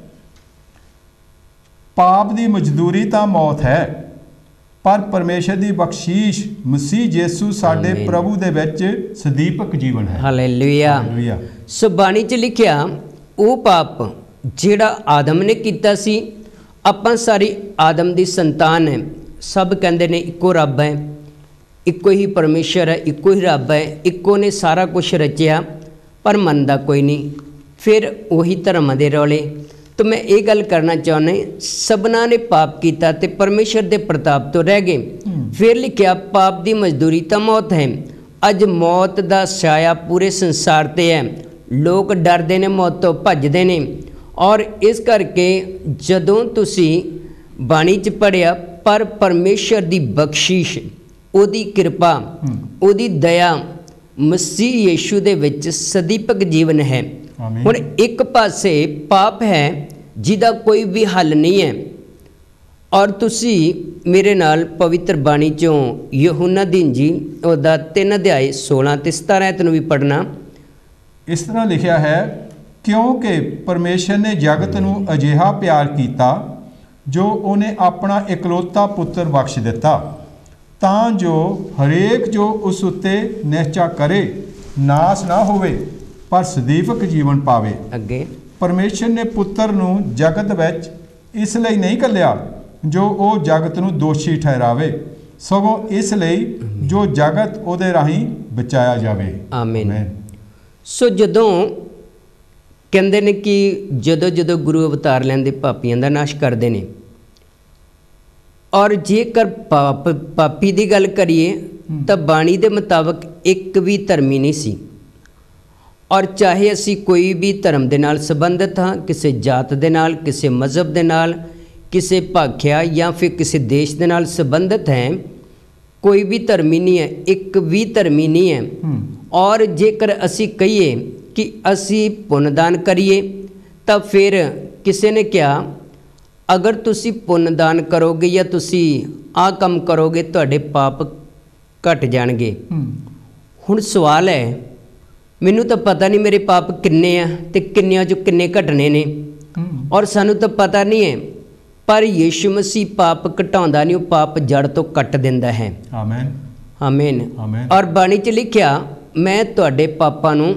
ਪਾਪ ਦੀ ਮਜ਼ਦੂਰੀ ਤਾਂ ਮੌਤ ਹੈ, ਪਰ ਪਰਮੇਸ਼ਰ ਦੀ ਬਖਸ਼ੀਸ਼ ਮਸੀਹ ਯਿਸੂ ਸਾਡੇ ਪ੍ਰਭੂ ਦੇ ਵਿੱਚ ਸਦੀਪਕ ਜੀਵਨ ਹੈ। ਹਾਲੇਲੂਇਆ। ਸੋ ਬਾਣੀ 'ਚ ਲਿਖਿਆ, ਉਹ ਪਾਪ ਜਿਹੜਾ ਆਦਮ ਨੇ ਕੀਤਾ ਸੀ, ਆਪਾਂ ਸਾਰੀ ਆਦਮ ਦੀ ਸੰਤਾਨ ਹੈ। ਸਭ ਕਹਿੰਦੇ ਨੇ ਇੱਕੋ ਰੱਬ ਹੈ, ਇੱਕੋ ਹੀ ਪਰਮੇਸ਼ਰ ਹੈ, ਇੱਕੋ ਹੀ ਰੱਬ ਹੈ, ਇੱਕੋ ਨੇ ਸਾਰਾ ਕੁਝ ਰਚਿਆ, ਪਰ ਮੰਨਦਾ ਕੋਈ ਨਹੀਂ। ਫਿਰ ਉਹੀ ਧਰਮਾਂ ਦੇ ਰੌਲੇ। ਤਾਂ ਮੈਂ ਇਹ ਗੱਲ ਕਰਨਾ ਚਾਹੁੰਦਾ, ਸਭਨਾਂ ਨੇ ਪਾਪ ਕੀਤਾ ਤੇ ਪਰਮੇਸ਼ਰ ਦੇ ਪ੍ਰਤਾਪ ਤੋਂ ਰਹਿ ਗਏ। ਫਿਰ ਲਿਖਿਆ, ਪਾਪ ਦੀ ਮਜ਼ਦੂਰੀ ਤਾਂ ਮੌਤ ਹੈ। ਅੱਜ ਮੌਤ ਦਾ ਛਾਇਆ ਪੂਰੇ ਸੰਸਾਰ 'ਤੇ ਹੈ। ਲੋਕ ਡਰਦੇ ਨੇ, ਮੌਤ ਤੋਂ ਭੱਜਦੇ ਨੇ। ਔਰ ਇਸ ਕਰਕੇ ਜਦੋਂ ਤੁਸੀਂ ਬਾਣੀ 'ਚ ਪੜ੍ਹਿਆ, पर परमेश्वर की बख्शिश, ਉਹਦੀ ਕਿਰਪਾ, ਉਹਦੀ ਦਇਆ ਮਸੀਹ ਯੀਸ਼ੂ ਦੇ ਵਿੱਚ ਸਦੀਪਕ ਜੀਵਨ ਹੈ। ਆਮੀਨ। ਹੁਣ ਇੱਕ ਪਾਸੇ ਪਾਪ ਹੈ ਜਿਹਦਾ ਕੋਈ ਵੀ ਹੱਲ ਨਹੀਂ ਹੈ, ਔਰ ਤੁਸੀਂ ਮੇਰੇ ਨਾਲ ਪਵਿੱਤਰ ਬਾਣੀ ਚੋਂ ਯਹੂਨਾ ਦੀ ਇੰਜੀਲ ਉਹਦਾ ਤਿੰਨ ਅਧਿਆਏ ਸੋਲਾਂ ਤੇ ਸਤਾਰਾਂ ਐਤ ਨੂੰ ਵੀ ਪੜ੍ਹਨਾ। ਇਸ ਤਰ੍ਹਾਂ ਲਿਖਿਆ ਹੈ, ਕਿਉਂਕਿ ਪਰਮੇਸ਼ਰ ਨੇ ਜਗਤ ਨੂੰ ਅਜਿਹਾ ਪਿਆਰ ਕੀਤਾ ਜੋ ਉਹਨੇ ਆਪਣਾ ਇਕਲੌਤਾ ਪੁੱਤਰ ਬਖਸ਼ ਦਿੱਤਾ, ਤਾਂ ਜੋ ਹਰੇਕ ਜੋ ਉਸ ਉੱਤੇ ਨਿਸ਼ਚਾ ਕਰੇ ਨਾਸ ਨਾ ਹੋਵੇ ਪਰ ਸਦੀਵਕ ਜੀਵਨ ਪਾਵੇ। ਅੱਗੇ ਪਰਮੇਸ਼ਰ ਨੇ ਪੁੱਤਰ ਨੂੰ ਜਗਤ ਵਿੱਚ ਇਸ ਲਈ ਨਹੀਂ ਘੱਲਿਆ ਜੋ ਉਹ ਜਗਤ ਨੂੰ ਦੋਸ਼ੀ ਠਹਿਰਾਵੇ, ਸਗੋਂ ਇਸ ਲਈ ਜੋ ਜਗਤ ਉਹਦੇ ਰਾਹੀਂ ਬਚਾਇਆ ਜਾਵੇ। ਆਮੀਨ। ਸੋ ਜਦੋਂ ਕਹਿੰਦੇ ਨੇ ਕਿ ਜਦੋਂ ਜਦੋਂ ਗੁਰੂ ਅਵਤਾਰ ਲੈਂਦੇ ਪਾਪੀਆਂ ਦਾ ਨਾਸ਼ ਕਰਦੇ ਨੇ, ਔਰ ਜੇਕਰ ਪਾਪ ਪਾਪੀ ਦੀ ਗੱਲ ਕਰੀਏ ਤਾਂ ਬਾਣੀ ਦੇ ਮੁਤਾਬਕ ਇੱਕ ਵੀ ਧਰਮੀ ਨਹੀਂ ਸੀ। ਔਰ ਚਾਹੇ ਅਸੀਂ ਕੋਈ ਵੀ ਧਰਮ ਦੇ ਨਾਲ ਸੰਬੰਧਿਤ ਹਾਂ, ਕਿਸੇ ਜਾਤ ਦੇ ਨਾਲ, ਕਿਸੇ ਮਜ਼ਹਬ ਦੇ ਨਾਲ, ਕਿਸੇ ਭਾਖਿਆ ਜਾਂ ਫਿਰ ਕਿਸੇ ਦੇਸ਼ ਦੇ ਨਾਲ ਸੰਬੰਧਿਤ ਹੈ, ਕੋਈ ਵੀ ਧਰਮੀ ਨਹੀਂ ਹੈ, ਇੱਕ ਵੀ ਧਰਮੀ ਨਹੀਂ ਹੈ। ਔਰ ਜੇਕਰ ਅਸੀਂ ਕਹੀਏ ਕਿ ਅਸੀਂ ਪੁੰਨਦਾਨ ਕਰੀਏ ਤਾਂ ਫਿਰ ਕਿਸੇ ਨੇ ਕਿਹਾ ਅਗਰ ਤੁਸੀਂ ਪੁੰਨਦਾਨ ਕਰੋਗੇ ਜਾਂ ਤੁਸੀਂ ਆਹ ਕੰਮ ਕਰੋਗੇ ਤੁਹਾਡੇ ਪਾਪ ਘਟ ਜਾਣਗੇ। ਹੁਣ ਸਵਾਲ ਹੈ, ਮੈਨੂੰ ਤਾਂ ਪਤਾ ਨਹੀਂ ਮੇਰੇ ਪਾਪ ਕਿੰਨੇ ਆ ਤੇ ਕਿੰਨਿਆਂ 'ਚੋਂ ਕਿੰਨੇ ਘਟਣੇ ਨੇ, ਔਰ ਸਾਨੂੰ ਤਾਂ ਪਤਾ ਨਹੀਂ ਹੈ, ਪਰ ਯੀਸ਼ੂ ਮਸੀਹ ਪਾਪ ਘਟਾਉਂਦਾ ਨਹੀਂ, ਉਹ ਪਾਪ ਜੜ ਤੋਂ ਕੱਟ ਦਿੰਦਾ ਹੈ। ਆਮੀਨ। ਆਮੀਨ। ਆਮੀਨ। ਔਰ ਬਾਣੀ 'ਚ ਲਿਖਿਆ, ਮੈਂ ਤੁਹਾਡੇ ਪਾਪਾਂ ਨੂੰ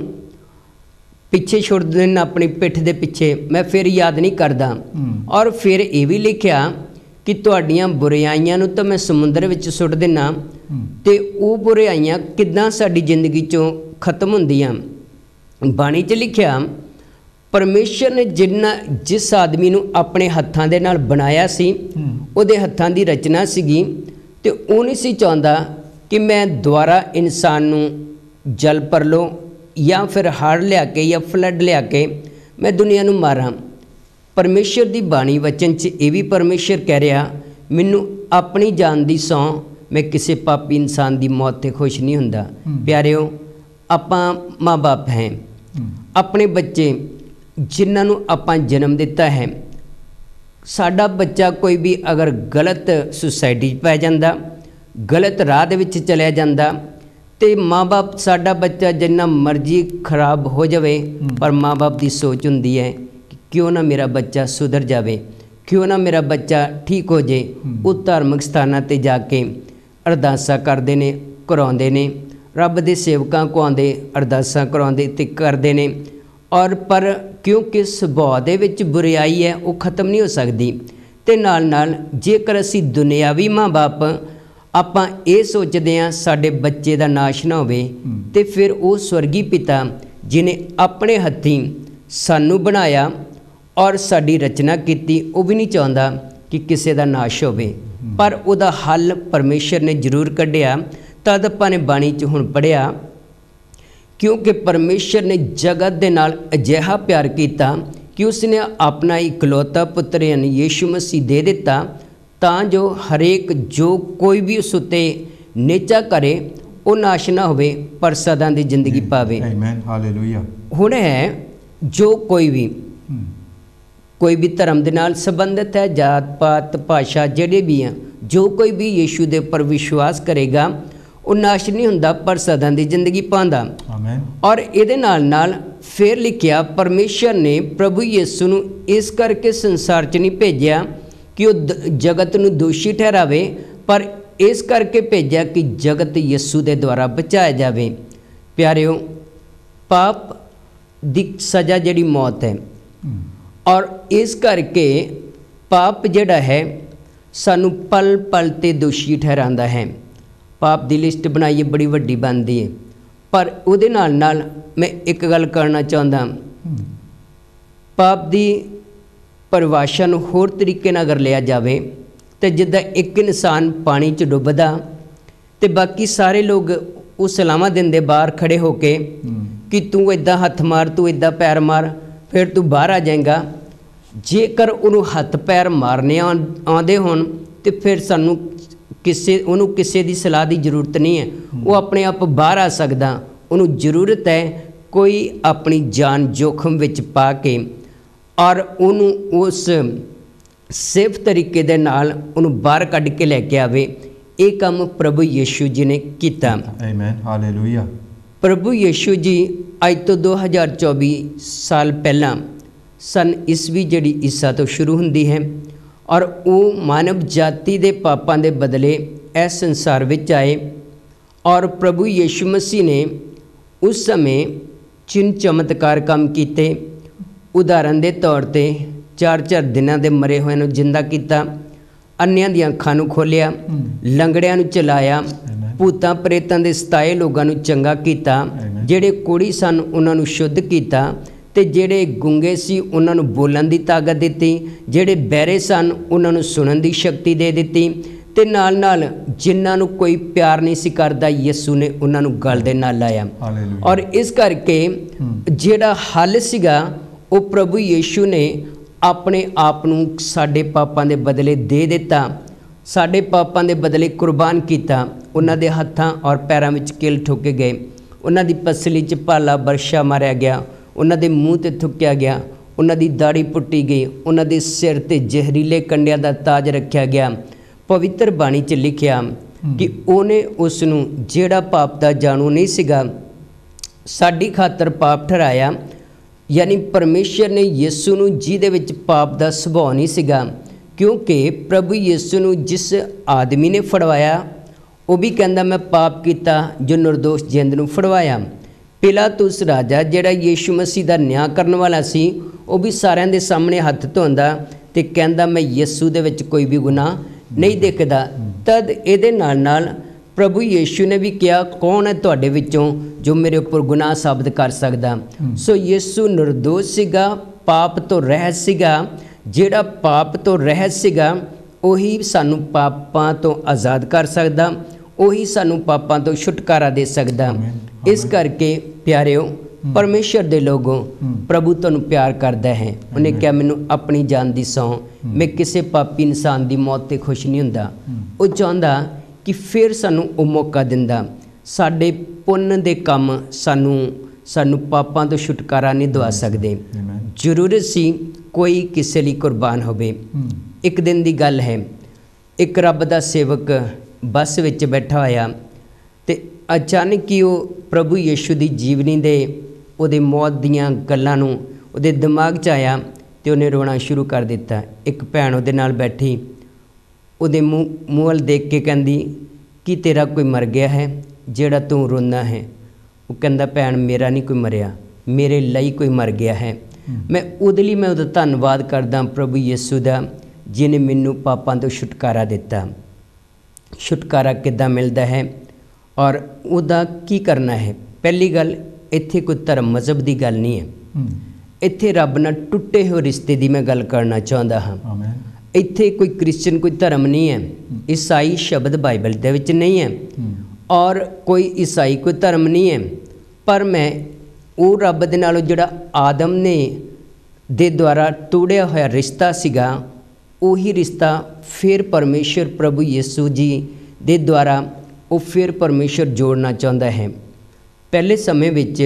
ਪਿੱਛੇ ਛੁੱਟ ਦੇਣਾ, ਆਪਣੀ ਪਿੱਠ ਦੇ ਪਿੱਛੇ ਮੈਂ ਫਿਰ ਯਾਦ ਨਹੀਂ ਕਰਦਾ। ਔਰ ਫਿਰ ਇਹ ਵੀ ਲਿਖਿਆ ਕਿ ਤੁਹਾਡੀਆਂ ਬੁਰਾਈਆਂ ਨੂੰ ਤਾਂ ਮੈਂ ਸਮੁੰਦਰ ਵਿੱਚ ਸੁੱਟ ਦੇਣਾ, ਤੇ ਉਹ ਬੁਰਾਈਆਂ ਕਿੱਦਾਂ ਸਾਡੀ ਜ਼ਿੰਦਗੀ 'ਚੋਂ ਖਤਮ ਹੁੰਦੀਆਂ। ਬਾਣੀ 'ਚ ਲਿਖਿਆ, ਪਰਮੇਸ਼ਰ ਨੇ ਜਿੰਨਾ ਜਿਸ ਆਦਮੀ ਨੂੰ ਆਪਣੇ ਹੱਥਾਂ ਦੇ ਨਾਲ ਬਣਾਇਆ ਸੀ, ਉਹਦੇ ਹੱਥਾਂ ਦੀ ਰਚਨਾ ਸੀਗੀ, ਤੇ ਉਹ ਨਹੀਂ ਸੀ ਚਾਹੁੰਦਾ ਕਿ ਮੈਂ ਦੁਬਾਰਾ ਇਨਸਾਨ ਨੂੰ ਜਲ ਪਰਲੋ ਜਾਂ ਫਿਰ ਹੜ੍ਹ ਲਿਆ ਕੇ ਜਾਂ ਫਲੱਡ ਲਿਆ ਕੇ ਮੈਂ ਦੁਨੀਆ ਨੂੰ ਮਾਰਾਂ। ਪਰਮੇਸ਼ਰ ਦੀ ਬਾਣੀ ਵਚਨ 'ਚ ਇਹ ਵੀ ਪਰਮੇਸ਼ਰ ਕਹਿ ਰਿਹਾ, ਮੈਨੂੰ ਆਪਣੀ ਜਾਨ ਦੀ ਸਹੁੰ, ਮੈਂ ਕਿਸੇ ਪਾਪੀ ਇਨਸਾਨ ਦੀ ਮੌਤ 'ਤੇ ਖੁਸ਼ ਨਹੀਂ ਹੁੰਦਾ। ਪਿਆਰਿਓ, ਆਪਾਂ ਮਾਂ ਬਾਪ ਹੈ, ਆਪਣੇ ਬੱਚੇ ਜਿਨ੍ਹਾਂ ਨੂੰ ਆਪਾਂ ਜਨਮ ਦਿੱਤਾ ਹੈ, ਸਾਡਾ ਬੱਚਾ ਕੋਈ ਵੀ ਅਗਰ ਗਲਤ ਸੁਸਾਇਟੀ 'ਚ ਪੈ ਜਾਂਦਾ, ਗਲਤ ਰਾਹ ਦੇ ਵਿੱਚ ਚਲਿਆ ਜਾਂਦਾ, ਤੇ ਮਾਂ ਬਾਪ ਸਾਡਾ ਬੱਚਾ ਜਿੰਨਾ ਮਰਜ਼ੀ ਖਰਾਬ ਹੋ ਜਾਵੇ, ਪਰ ਮਾਂ ਬਾਪ ਦੀ ਸੋਚ ਹੁੰਦੀ ਹੈ ਕਿ ਕਿਉਂ ਨਾ ਮੇਰਾ ਬੱਚਾ ਸੁਧਰ ਜਾਵੇ, ਕਿਉਂ ਨਾ ਮੇਰਾ ਬੱਚਾ ਠੀਕ ਹੋ ਜੇ। ਉਹ ਧਾਰਮਿਕ ਸਥਾਨਾਂ 'ਤੇ ਜਾ ਕੇ ਅਰਦਾਸਾਂ ਕਰਦੇ ਨੇ, ਕਰਾਉਂਦੇ ਨੇ, ਰੱਬ ਦੇ ਸੇਵਕਾਂ ਕੋ ਆਉਂਦੇ ਅਰਦਾਸਾਂ ਕਰਾਉਂਦੇ ਤੇ ਕਰਦੇ ਨੇ। ਔਰ ਪਰ ਕਿਉਂਕਿ ਸੁਭਾਅ ਦੇ ਵਿੱਚ ਬੁਰਾਈ ਹੈ, ਉਹ ਖਤਮ ਨਹੀਂ ਹੋ ਸਕਦੀ। ਤੇ ਨਾਲ ਨਾਲ ਜੇਕਰ ਅਸੀਂ ਦੁਨਿਆਵੀ ਮਾਂ ਬਾਪ ਆਪਾਂ ਇਹ ਸੋਚਦੇ ਹਾਂ ਸਾਡੇ ਬੱਚੇ ਦਾ ਨਾਸ਼ ਨਾ ਹੋਵੇ, ਤੇ ਫਿਰ ਉਹ ਸਵਰਗੀ ਪਿਤਾ ਜਿਹਨੇ ਆਪਣੇ ਹੱਥੀਂ ਸਾਨੂੰ ਬਣਾਇਆ ਔਰ ਸਾਡੀ ਰਚਨਾ ਕੀਤੀ, ਉਹ ਵੀ ਨਹੀਂ ਚਾਹੁੰਦਾ ਕਿ ਕਿਸੇ ਦਾ ਨਾਸ਼ ਹੋਵੇ, ਪਰ ਉਹਦਾ ਹੱਲ ਪਰਮੇਸ਼ਰ ਨੇ ਜ਼ਰੂਰ ਕੱਢਿਆ। ਤਦ ਆਪਾਂ ਨੇ ਬਾਣੀ 'ਚ ਹੁਣ ਪੜ੍ਹਿਆ, ਕਿਉਂਕਿ ਪਰਮੇਸ਼ਰ ਨੇ ਜਗਤ ਦੇ ਨਾਲ ਅਜਿਹਾ ਪਿਆਰ ਕੀਤਾ ਕਿ ਉਸ ਨੇ ਆਪਣਾ ਇਕਲੌਤਾ ਪੁੱਤਰ ਯਾਨੀ ਯੀਸ਼ੂ ਮਸੀਹ ਦੇ ਦਿੱਤਾ, ਤਾਂ ਜੋ ਹਰੇਕ ਜੋ ਕੋਈ ਵੀ ਉਸ ਉੱਤੇ ਨਿਹਚਾ ਕਰੇ ਉਹ ਨਾਸ਼ ਨਾ ਹੋਵੇ ਪਰ ਸਦਾ ਦੀ ਜ਼ਿੰਦਗੀ ਪਾਵੇ। ਆਮੀਨ। ਹਾਲੇਲੂਇਆ। ਹੁਣ ਹੈ ਜੋ ਕੋਈ ਵੀ ਕੋਈ ਵੀ ਧਰਮ ਦੇ ਨਾਲ ਸੰਬੰਧਿਤ ਹੈ, ਜਾਤ ਪਾਤ ਭਾਸ਼ਾ ਜਿਹੜੇ ਵੀ ਆ, ਜੋ ਕੋਈ ਵੀ ਯੀਸ਼ੂ ਦੇ ਉੱਪਰ ਵਿਸ਼ਵਾਸ ਕਰੇਗਾ ਉਹ ਨਾਸ਼ ਨਹੀਂ ਹੁੰਦਾ ਪਰ ਸਦਾ ਦੀ ਜ਼ਿੰਦਗੀ ਪਾਉਂਦਾ। ਆਮੀਨ। ਔਰ ਇਹਦੇ ਨਾਲ ਨਾਲ ਫਿਰ ਲਿਖਿਆ, ਪਰਮੇਸ਼ਰ ਨੇ ਪ੍ਰਭੂ ਯੀਸ਼ੂ ਨੂੰ ਇਸ ਕਰਕੇ ਸੰਸਾਰ 'ਚ ਨਹੀਂ ਭੇਜਿਆ ਕਿ ਉਹ ਜਗਤ ਨੂੰ ਦੋਸ਼ੀ ਠਹਿਰਾਵੇ, ਪਰ ਇਸ ਕਰਕੇ ਭੇਜਿਆ ਕਿ ਜਗਤ ਯਿਸੂ ਦੇ ਦੁਆਰਾ ਬਚਾਇਆ ਜਾਵੇ। ਪਿਆਰਿਓ, ਪਾਪ ਦੀ ਸਜ਼ਾ ਜਿਹੜੀ ਮੌਤ ਹੈ, ਔਰ ਇਸ ਕਰਕੇ ਪਾਪ ਜਿਹੜਾ ਹੈ ਸਾਨੂੰ ਪਲ ਪਲ 'ਤੇ ਦੋਸ਼ੀ ਠਹਿਰਾਉਂਦਾ ਹੈ। ਪਾਪ ਦੀ ਲਿਸਟ ਬਣਾਈਏ ਬੜੀ ਵੱਡੀ ਬਣਦੀ ਹੈ, ਪਰ ਉਹਦੇ ਨਾਲ ਨਾਲ ਮੈਂ ਇੱਕ ਗੱਲ ਕਰਨਾ ਚਾਹੁੰਦਾ, ਪਾਪ ਦੀ ਪਰਿਭਾਸ਼ਾ ਨੂੰ ਹੋਰ ਤਰੀਕੇ ਨਾਲ ਅਗਰ ਲਿਆ ਜਾਵੇ ਤੇ ਜਿੱਦਾਂ ਇੱਕ ਇਨਸਾਨ ਪਾਣੀ 'ਚ ਡੁੱਬਦਾ ਤੇ ਬਾਕੀ ਸਾਰੇ ਲੋਕ ਉਹ ਸਲਾਮਾਂ ਦਿੰਦੇ ਬਾਹਰ ਖੜੇ ਹੋ ਕੇ ਕਿ ਤੂੰ ਇੱਦਾਂ ਹੱਥ ਮਾਰ, ਤੂੰ ਇੱਦਾਂ ਪੈਰ ਮਾਰ, ਫਿਰ ਤੂੰ ਬਾਹਰ ਆ ਜਾਏਗਾ। ਜੇਕਰ ਉਹਨੂੰ ਹੱਥ ਪੈਰ ਮਾਰਨੇ ਆਉਂਦੇ ਹੋਣ तो फिर सानू किसे उन्होंने किसी की सलाह की जरूरत नहीं है, वो अपने आप बाहर आ सकता। उन्होंने जरूरत है कोई अपनी जान जोखम विच पा के और उन्होंने उस सेफ तरीके दे नाल उन्होंने बाहर कढ़ के लैके आवे। ये काम प्रभु यीशु जी ने किया। आमीन, हालेलुया। प्रभु यीशु जी अज तो दो हज़ार चौबीस साल पहला सन ईस्वी जिहड़ी ईसा तो शुरू हुंदी है और वो मानव जाति के पापां दे बदले इस संसार विच आए और प्रभु यीशु मसीह ने उस समय चिन्ह चमत्कार काम किए। उदाहरण के तौर पर चार चार दिनों के मरे हुए नूं जिंदा किया, अन्नियां दी अखां नूं खोलिया, लंगड़ियां नूं चलाया, भूतां प्रेतां दे सताए लोगां नूं चंगा किया, जिहड़े कोड़ी सन उन्हां नूं शुद्ध किया, ते जिहड़े गुंगे सी उन्हां नूं बोलण दी ताकत दित्ती, जिहड़े बहरे सन उन्हां नूं सुणन दी शक्ति दे दित्ती, ते नाल नाल जिन्हां नूं कोई प्यार नहीं सी करदा यीशु ने उन्हां नूं गल दे नाल लाया। और इस करके जिहड़ा हल सीगा वो प्रभु यीशु ने अपने आप नूं साडे पापां दे बदले दे दिता, साडे पापां दे बदले कुर्बान किया। उन्हां दे हत्थां और पैरां विच किल ठोके गए, उन्हां दी पसली च भाला बरछा मारिया गया, उन्हां दे मूँह ते थुक्या गया, उन्हां दी दाढ़ी पुट्टी गई, उन्हां दे सिर ते जहरीले कंडियां दा ताज रखिया गया। पवित्र बाणी च लिखिया कि उहने उस नूं जिहड़ा पाप दा जाणू नहीं सीगा साडी खातर पाप ठहराया। यानी परमेश्वर ने यीशु नूं जिहदे विच पाप दा सुभाव नहीं सीगा, क्योंकि प्रभु यीशु नूं जिस आदमी ने फड़वाया वो भी कहंदा मैं पाप किया जो निर्दोष जिंद नूं फड़वाया। पिलातुस राजा जिहड़ा यीशु मसीह दा न्याय करन वाला सी वो भी सारिਆਂ दे सामने हत्थ धोंदा ते कहंदा मैं यीशु दे विच कोई भी गुनाह नहीं देखदा। तद इहदे नाल नाल प्रभु यीशु ने भी कहा कौन है तुहाडे विचों जो मेरे उपर गुनाह साबित कर सकदा। सो यीशु निर्दोष सीगा, पाप तो रहत सीगा। जिहड़ा पाप तो रहत सीगा उही सानू पापां तो आज़ाद कर सकदा, उही सानू पापां तो छुटकारा दे सकदा। इस करके प्यारिओ परमेश्वर दे लोगों प्रभु तुहानू प्यार करदा है। उन्हें क्या मैनू अपनी जान दी सौं, मैं किसी पापी इंसान की मौत ते खुश नहीं हुंदा। वो चाहुंदा कि फिर सानू वो मौका दिंदा। साडे पुण्य दे काम सानू सानू पापां तो छुटकारा नहीं दवा सकदे। जरूरत सी कोई किसी लई कुर्बान होवे। एक दिन की गल है, एक रब दा सेवक बस विच बैठा होया ते अचानक ही वो प्रभु यीशु की जीवनी दे उहदे मौत दीयां गल्लां नूं उहदे दिमाग च आया ते उहने रोना शुरू कर दिता। एक भैन उहदे नाल बैठी, उहदे मूँह मूँह वल देख के कहंदी कि तेरा कोई मर गया है जिहड़ा तू रोंदा है। वो कहंदा भैन मेरा नहीं कोई मरिया, मेरे लई कोई मर गया है। मैं उहदे लई मैं उहदा धन्नवाद करदा प्रभु यीशु दा जिन्हें मैनू पापां तो छुटकारा दिता। छुटकारा किद्दां मिलदा है और उहदा की करना है। पहली गल इत्थे कोई धर्म मजहब की गल नहीं है, इत्थे रब नाल टुटे हुए रिश्ते की मैं गल करना चाहुंदा हाँ। इत्थे कोई क्रिश्चियन कोई धर्म नहीं है, ईसाई शब्द बाइबल दे विच नहीं है और कोई ईसाई कोई धर्म नहीं है। पर मैं वो रब दे नालों जिहड़ा आदम ने दे द्वारा तोड़िया होया रिश्ता सीगा उही रिश्ता फिर परमेश्वर प्रभु यीशु जी दे द्वारा वो फिर परमेश्वर जोड़ना चाहता है। पहले समय विच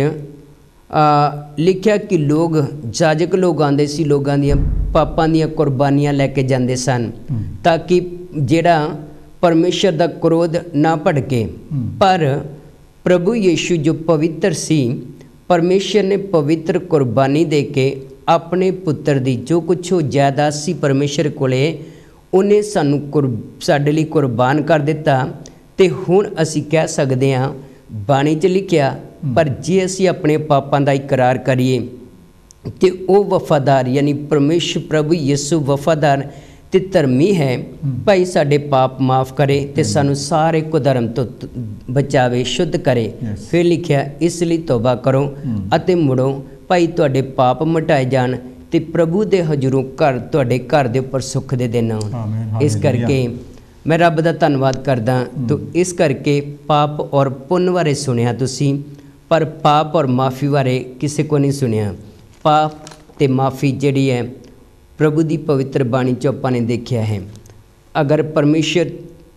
लिखिया कि लोग जाजक लोग आंदे सी, लोगां दियां पापां दियां कुर्बानियां लैके जांदे सन ताकि जिहड़ा परमेश्वर दा क्रोध ना भड़के। पर प्रभु यीशु जो पवित्र सी, परमेश्वर ने पवित्र कुर्बानी दे के अपने पुत्र दी जो कुछ हो जायदाद सी परमेश्वर कोले उन्हें सानू कुर साडे लई कुर्बान कर दिता। ते हुण असी कह सकते हाँ बाणी च लिखिया पर जे असी अपने पापां दा इकरार करिए तो वो वफादार यानी परमेश्वर प्रभु यीशु वफादार ते धर्मी है, भाई साडे पाप माफ़ करे ते सानू सारे कुधर्म तो बचावे शुद्ध करे। yes. फिर लिखिया इसलिए तौबा करो अते मुड़ो भाई तुहाडे पाप मिटाए जान ते प्रभु दे हजूरों घर तुहाडे घर दे उपर सुख दे दिन आउण। इस करके मैं रब दा धन्नवाद करदा। तो इस करके पाप और पुण्य बारे सुनिया तुसी, पर पाप और माफ़ी बारे किसी को नहीं सुनिया। पाप ते माफ़ी जिहड़ी है प्रभु दी पवित्र बाणी चों आपां ने देखिया है। ਅਗਰ ਪਰਮੇਸ਼ਰ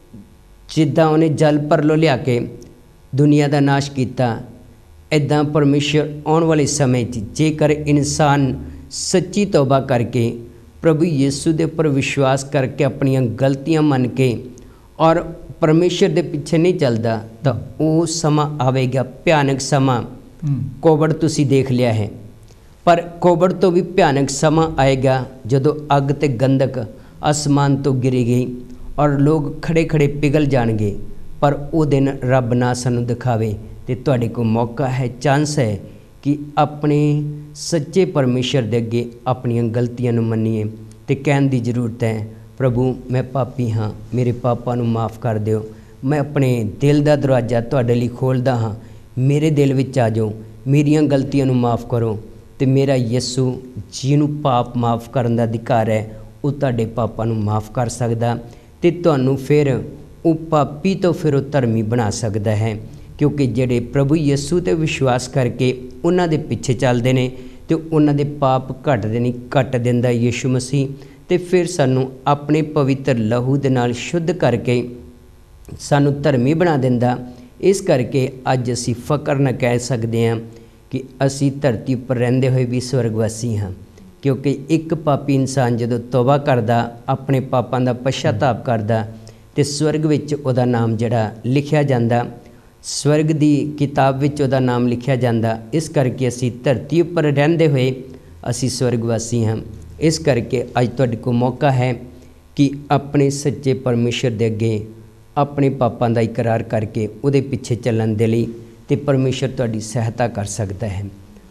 ਜਿੱਦਾਂ ਉਹਨੇ ਜਲ ਪਰਲੋ ਲਿਆ ਕੇ ਦੁਨੀਆ ਦਾ ਨਾਸ਼ ਕੀਤਾ, ਇੱਦਾਂ ਪਰਮੇਸ਼ਰ ਆਉਣ ਵਾਲੇ ਸਮੇਂ 'ਚ ਜੇਕਰ ਇਨਸਾਨ ਸੱਚੀ ਤੌਬਾ ਕਰਕੇ ਪ੍ਰਭੂ ਯਿਸੂ ਦੇ ਉੱਪਰ ਵਿਸ਼ਵਾਸ ਕਰਕੇ ਆਪਣੀਆਂ ਗਲਤੀਆਂ ਮੰਨ ਕੇ ਔਰ ਪਰਮੇਸ਼ਰ ਦੇ ਪਿੱਛੇ ਨਹੀਂ ਚੱਲਦਾ, ਤਾਂ ਉਹ ਸਮਾਂ ਆਵੇਗਾ, ਭਿਆਨਕ ਸਮਾਂ। ਕੋਵਿਡ ਤੁਸੀਂ ਦੇਖ ਲਿਆ ਹੈ, ਪਰ ਕੋਵਿਡ ਤੋਂ ਵੀ ਭਿਆਨਕ ਸਮਾਂ ਆਏਗਾ ਜਦੋਂ ਅੱਗ ਤੇ ਗੰਧਕ ਅਸਮਾਨ ਤੋਂ ਗਿਰੇਗੀ ਔਰ ਲੋਕ ਖੜੇ ਖੜੇ ਪਿਘਲ ਜਾਣਗੇ। ਪਰ ਉਹ ਦਿਨ ਰੱਬ ਨਾ ਸਾਨੂੰ ਦਿਖਾਵੇ, ਤੇ ਤੁਹਾਡੇ ਕੋਲ ਮੌਕਾ ਹੈ, ਚਾਂਸ ਹੈ ਕਿ ਆਪਣੇ ਸੱਚੇ ਪਰਮੇਸ਼ਰ ਦੇ ਅੱਗੇ ਆਪਣੀਆਂ ਗਲਤੀਆਂ ਨੂੰ ਮੰਨੀਏ ਤੇ ਕਹਿਣ ਦੀ ਜ਼ਰੂਰਤ ਹੈ, ਪ੍ਰਭੂ ਮੈਂ ਪਾਪੀ ਹਾਂ, ਮੇਰੇ ਪਾਪਾਂ ਨੂੰ ਮਾफ़ ਕਰ ਦਿਓ, ਮੈਂ ਆਪਣੇ ਦਿਲ ਦਾ ਦਰਵਾਜ਼ਾ ਤੁਹਾਡੇ ਲਈ ਖੋਲ੍ਹਦਾ ਹਾਂ, ਮੇਰੇ ਦਿਲ ਵਿੱਚ ਆ ਜਾਓ, ਮੇਰੀਆਂ ਗਲਤੀਆਂ ਨੂੰ ਮਾफ़ ਕਰੋ। ਤੇ ਮੇਰਾ ਯਿਸੂ ਜਿਹਨੂੰ ਪਾਪ ਮਾफ़ ਕਰਨ ਦਾ ਅਧਿਕਾਰ ਹੈ, ਉਹ ਤੁਹਾਡੇ ਪਾਪਾਂ ਨੂੰ ਮਾफ़ ਕਰ ਸਕਦਾ ਤੇ ਤੁਹਾਨੂੰ ਫਿਰ ਉਹ ਪਾਪੀ ਤੋਂ ਫਿਰ ਉਹ ਧਰਮੀ ਬਣਾ ਸਕਦਾ ਹੈ, ਕਿਉਂਕਿ ਜਿਹੜੇ ਪ੍ਰਭੂ ਯਿਸੂ 'ਤੇ ਵਿਸ਼ਵਾਸ ਕਰਕੇ ਉਹਨਾਂ ਦੇ ਪਿੱਛੇ ਚੱਲਦੇ ਨੇ ਤੇ ਉਹਨਾਂ ਦੇ ਪਾਪ ਘਟਦੇ ਨਹੀਂ, ਕੱਟ ਦਿੰਦਾ ਯਿਸੂ ਮਸੀਹ, ਤੇ ਫਿਰ ਸਾਨੂੰ ਆਪਣੇ ਪਵਿੱਤਰ ਲਹੂ ਦੇ ਨਾਲ ਸ਼ੁੱਧ ਕਰਕੇ ਸਾਨੂੰ ਧਰਮੀ ਬਣਾ ਦਿੰਦਾ। ਇਸ ਕਰਕੇ ਅੱਜ ਅਸੀਂ ਫਕਰ ਨਾਲ ਕਹਿ ਸਕਦੇ ਹਾਂ ਕਿ ਅਸੀਂ ਧਰਤੀ ਉੱਪਰ ਰਹਿੰਦੇ ਹੋਏ ਵੀ ਸਵਰਗਵਾਸੀ ਹਾਂ, ਕਿਉਂਕਿ ਇੱਕ ਪਾਪੀ ਇਨਸਾਨ ਜਦੋਂ ਤੌਬਾ ਕਰਦਾ, ਆਪਣੇ ਪਾਪਾਂ ਦਾ ਪਛਤਾਪ ਕਰਦਾ, ਤੇ ਸਵਰਗ ਵਿੱਚ ਉਹਦਾ ਨਾਮ ਜਿਹੜਾ ਲਿਖਿਆ ਜਾਂਦਾ, ਸਵਰਗ ਦੀ ਕਿਤਾਬ ਵਿੱਚ ਉਹਦਾ ਨਾਮ ਲਿਖਿਆ ਜਾਂਦਾ। ਇਸ ਕਰਕੇ ਅਸੀਂ ਧਰਤੀ ਉੱਪਰ ਰਹਿੰਦੇ ਹੋਏ ਅਸੀਂ ਸਵਰਗਵਾਸੀ ਹਾਂ। ਇਸ ਕਰਕੇ ਅੱਜ ਤੁਹਾਡੇ ਕੋਲ ਮੌਕਾ ਹੈ ਕਿ ਆਪਣੇ ਸੱਚੇ ਪਰਮੇਸ਼ਰ ਦੇ ਅੱਗੇ ਆਪਣੇ ਪਾਪਾਂ ਦਾ ਇਕਰਾਰ ਕਰਕੇ ਉਹਦੇ ਪਿੱਛੇ ਚੱਲਣ ਦੇ ਲਈ, ਤੇ ਪਰਮੇਸ਼ਰ ਤੁਹਾਡੀ ਸਹਾਇਤਾ ਕਰ ਸਕਦਾ ਹੈ।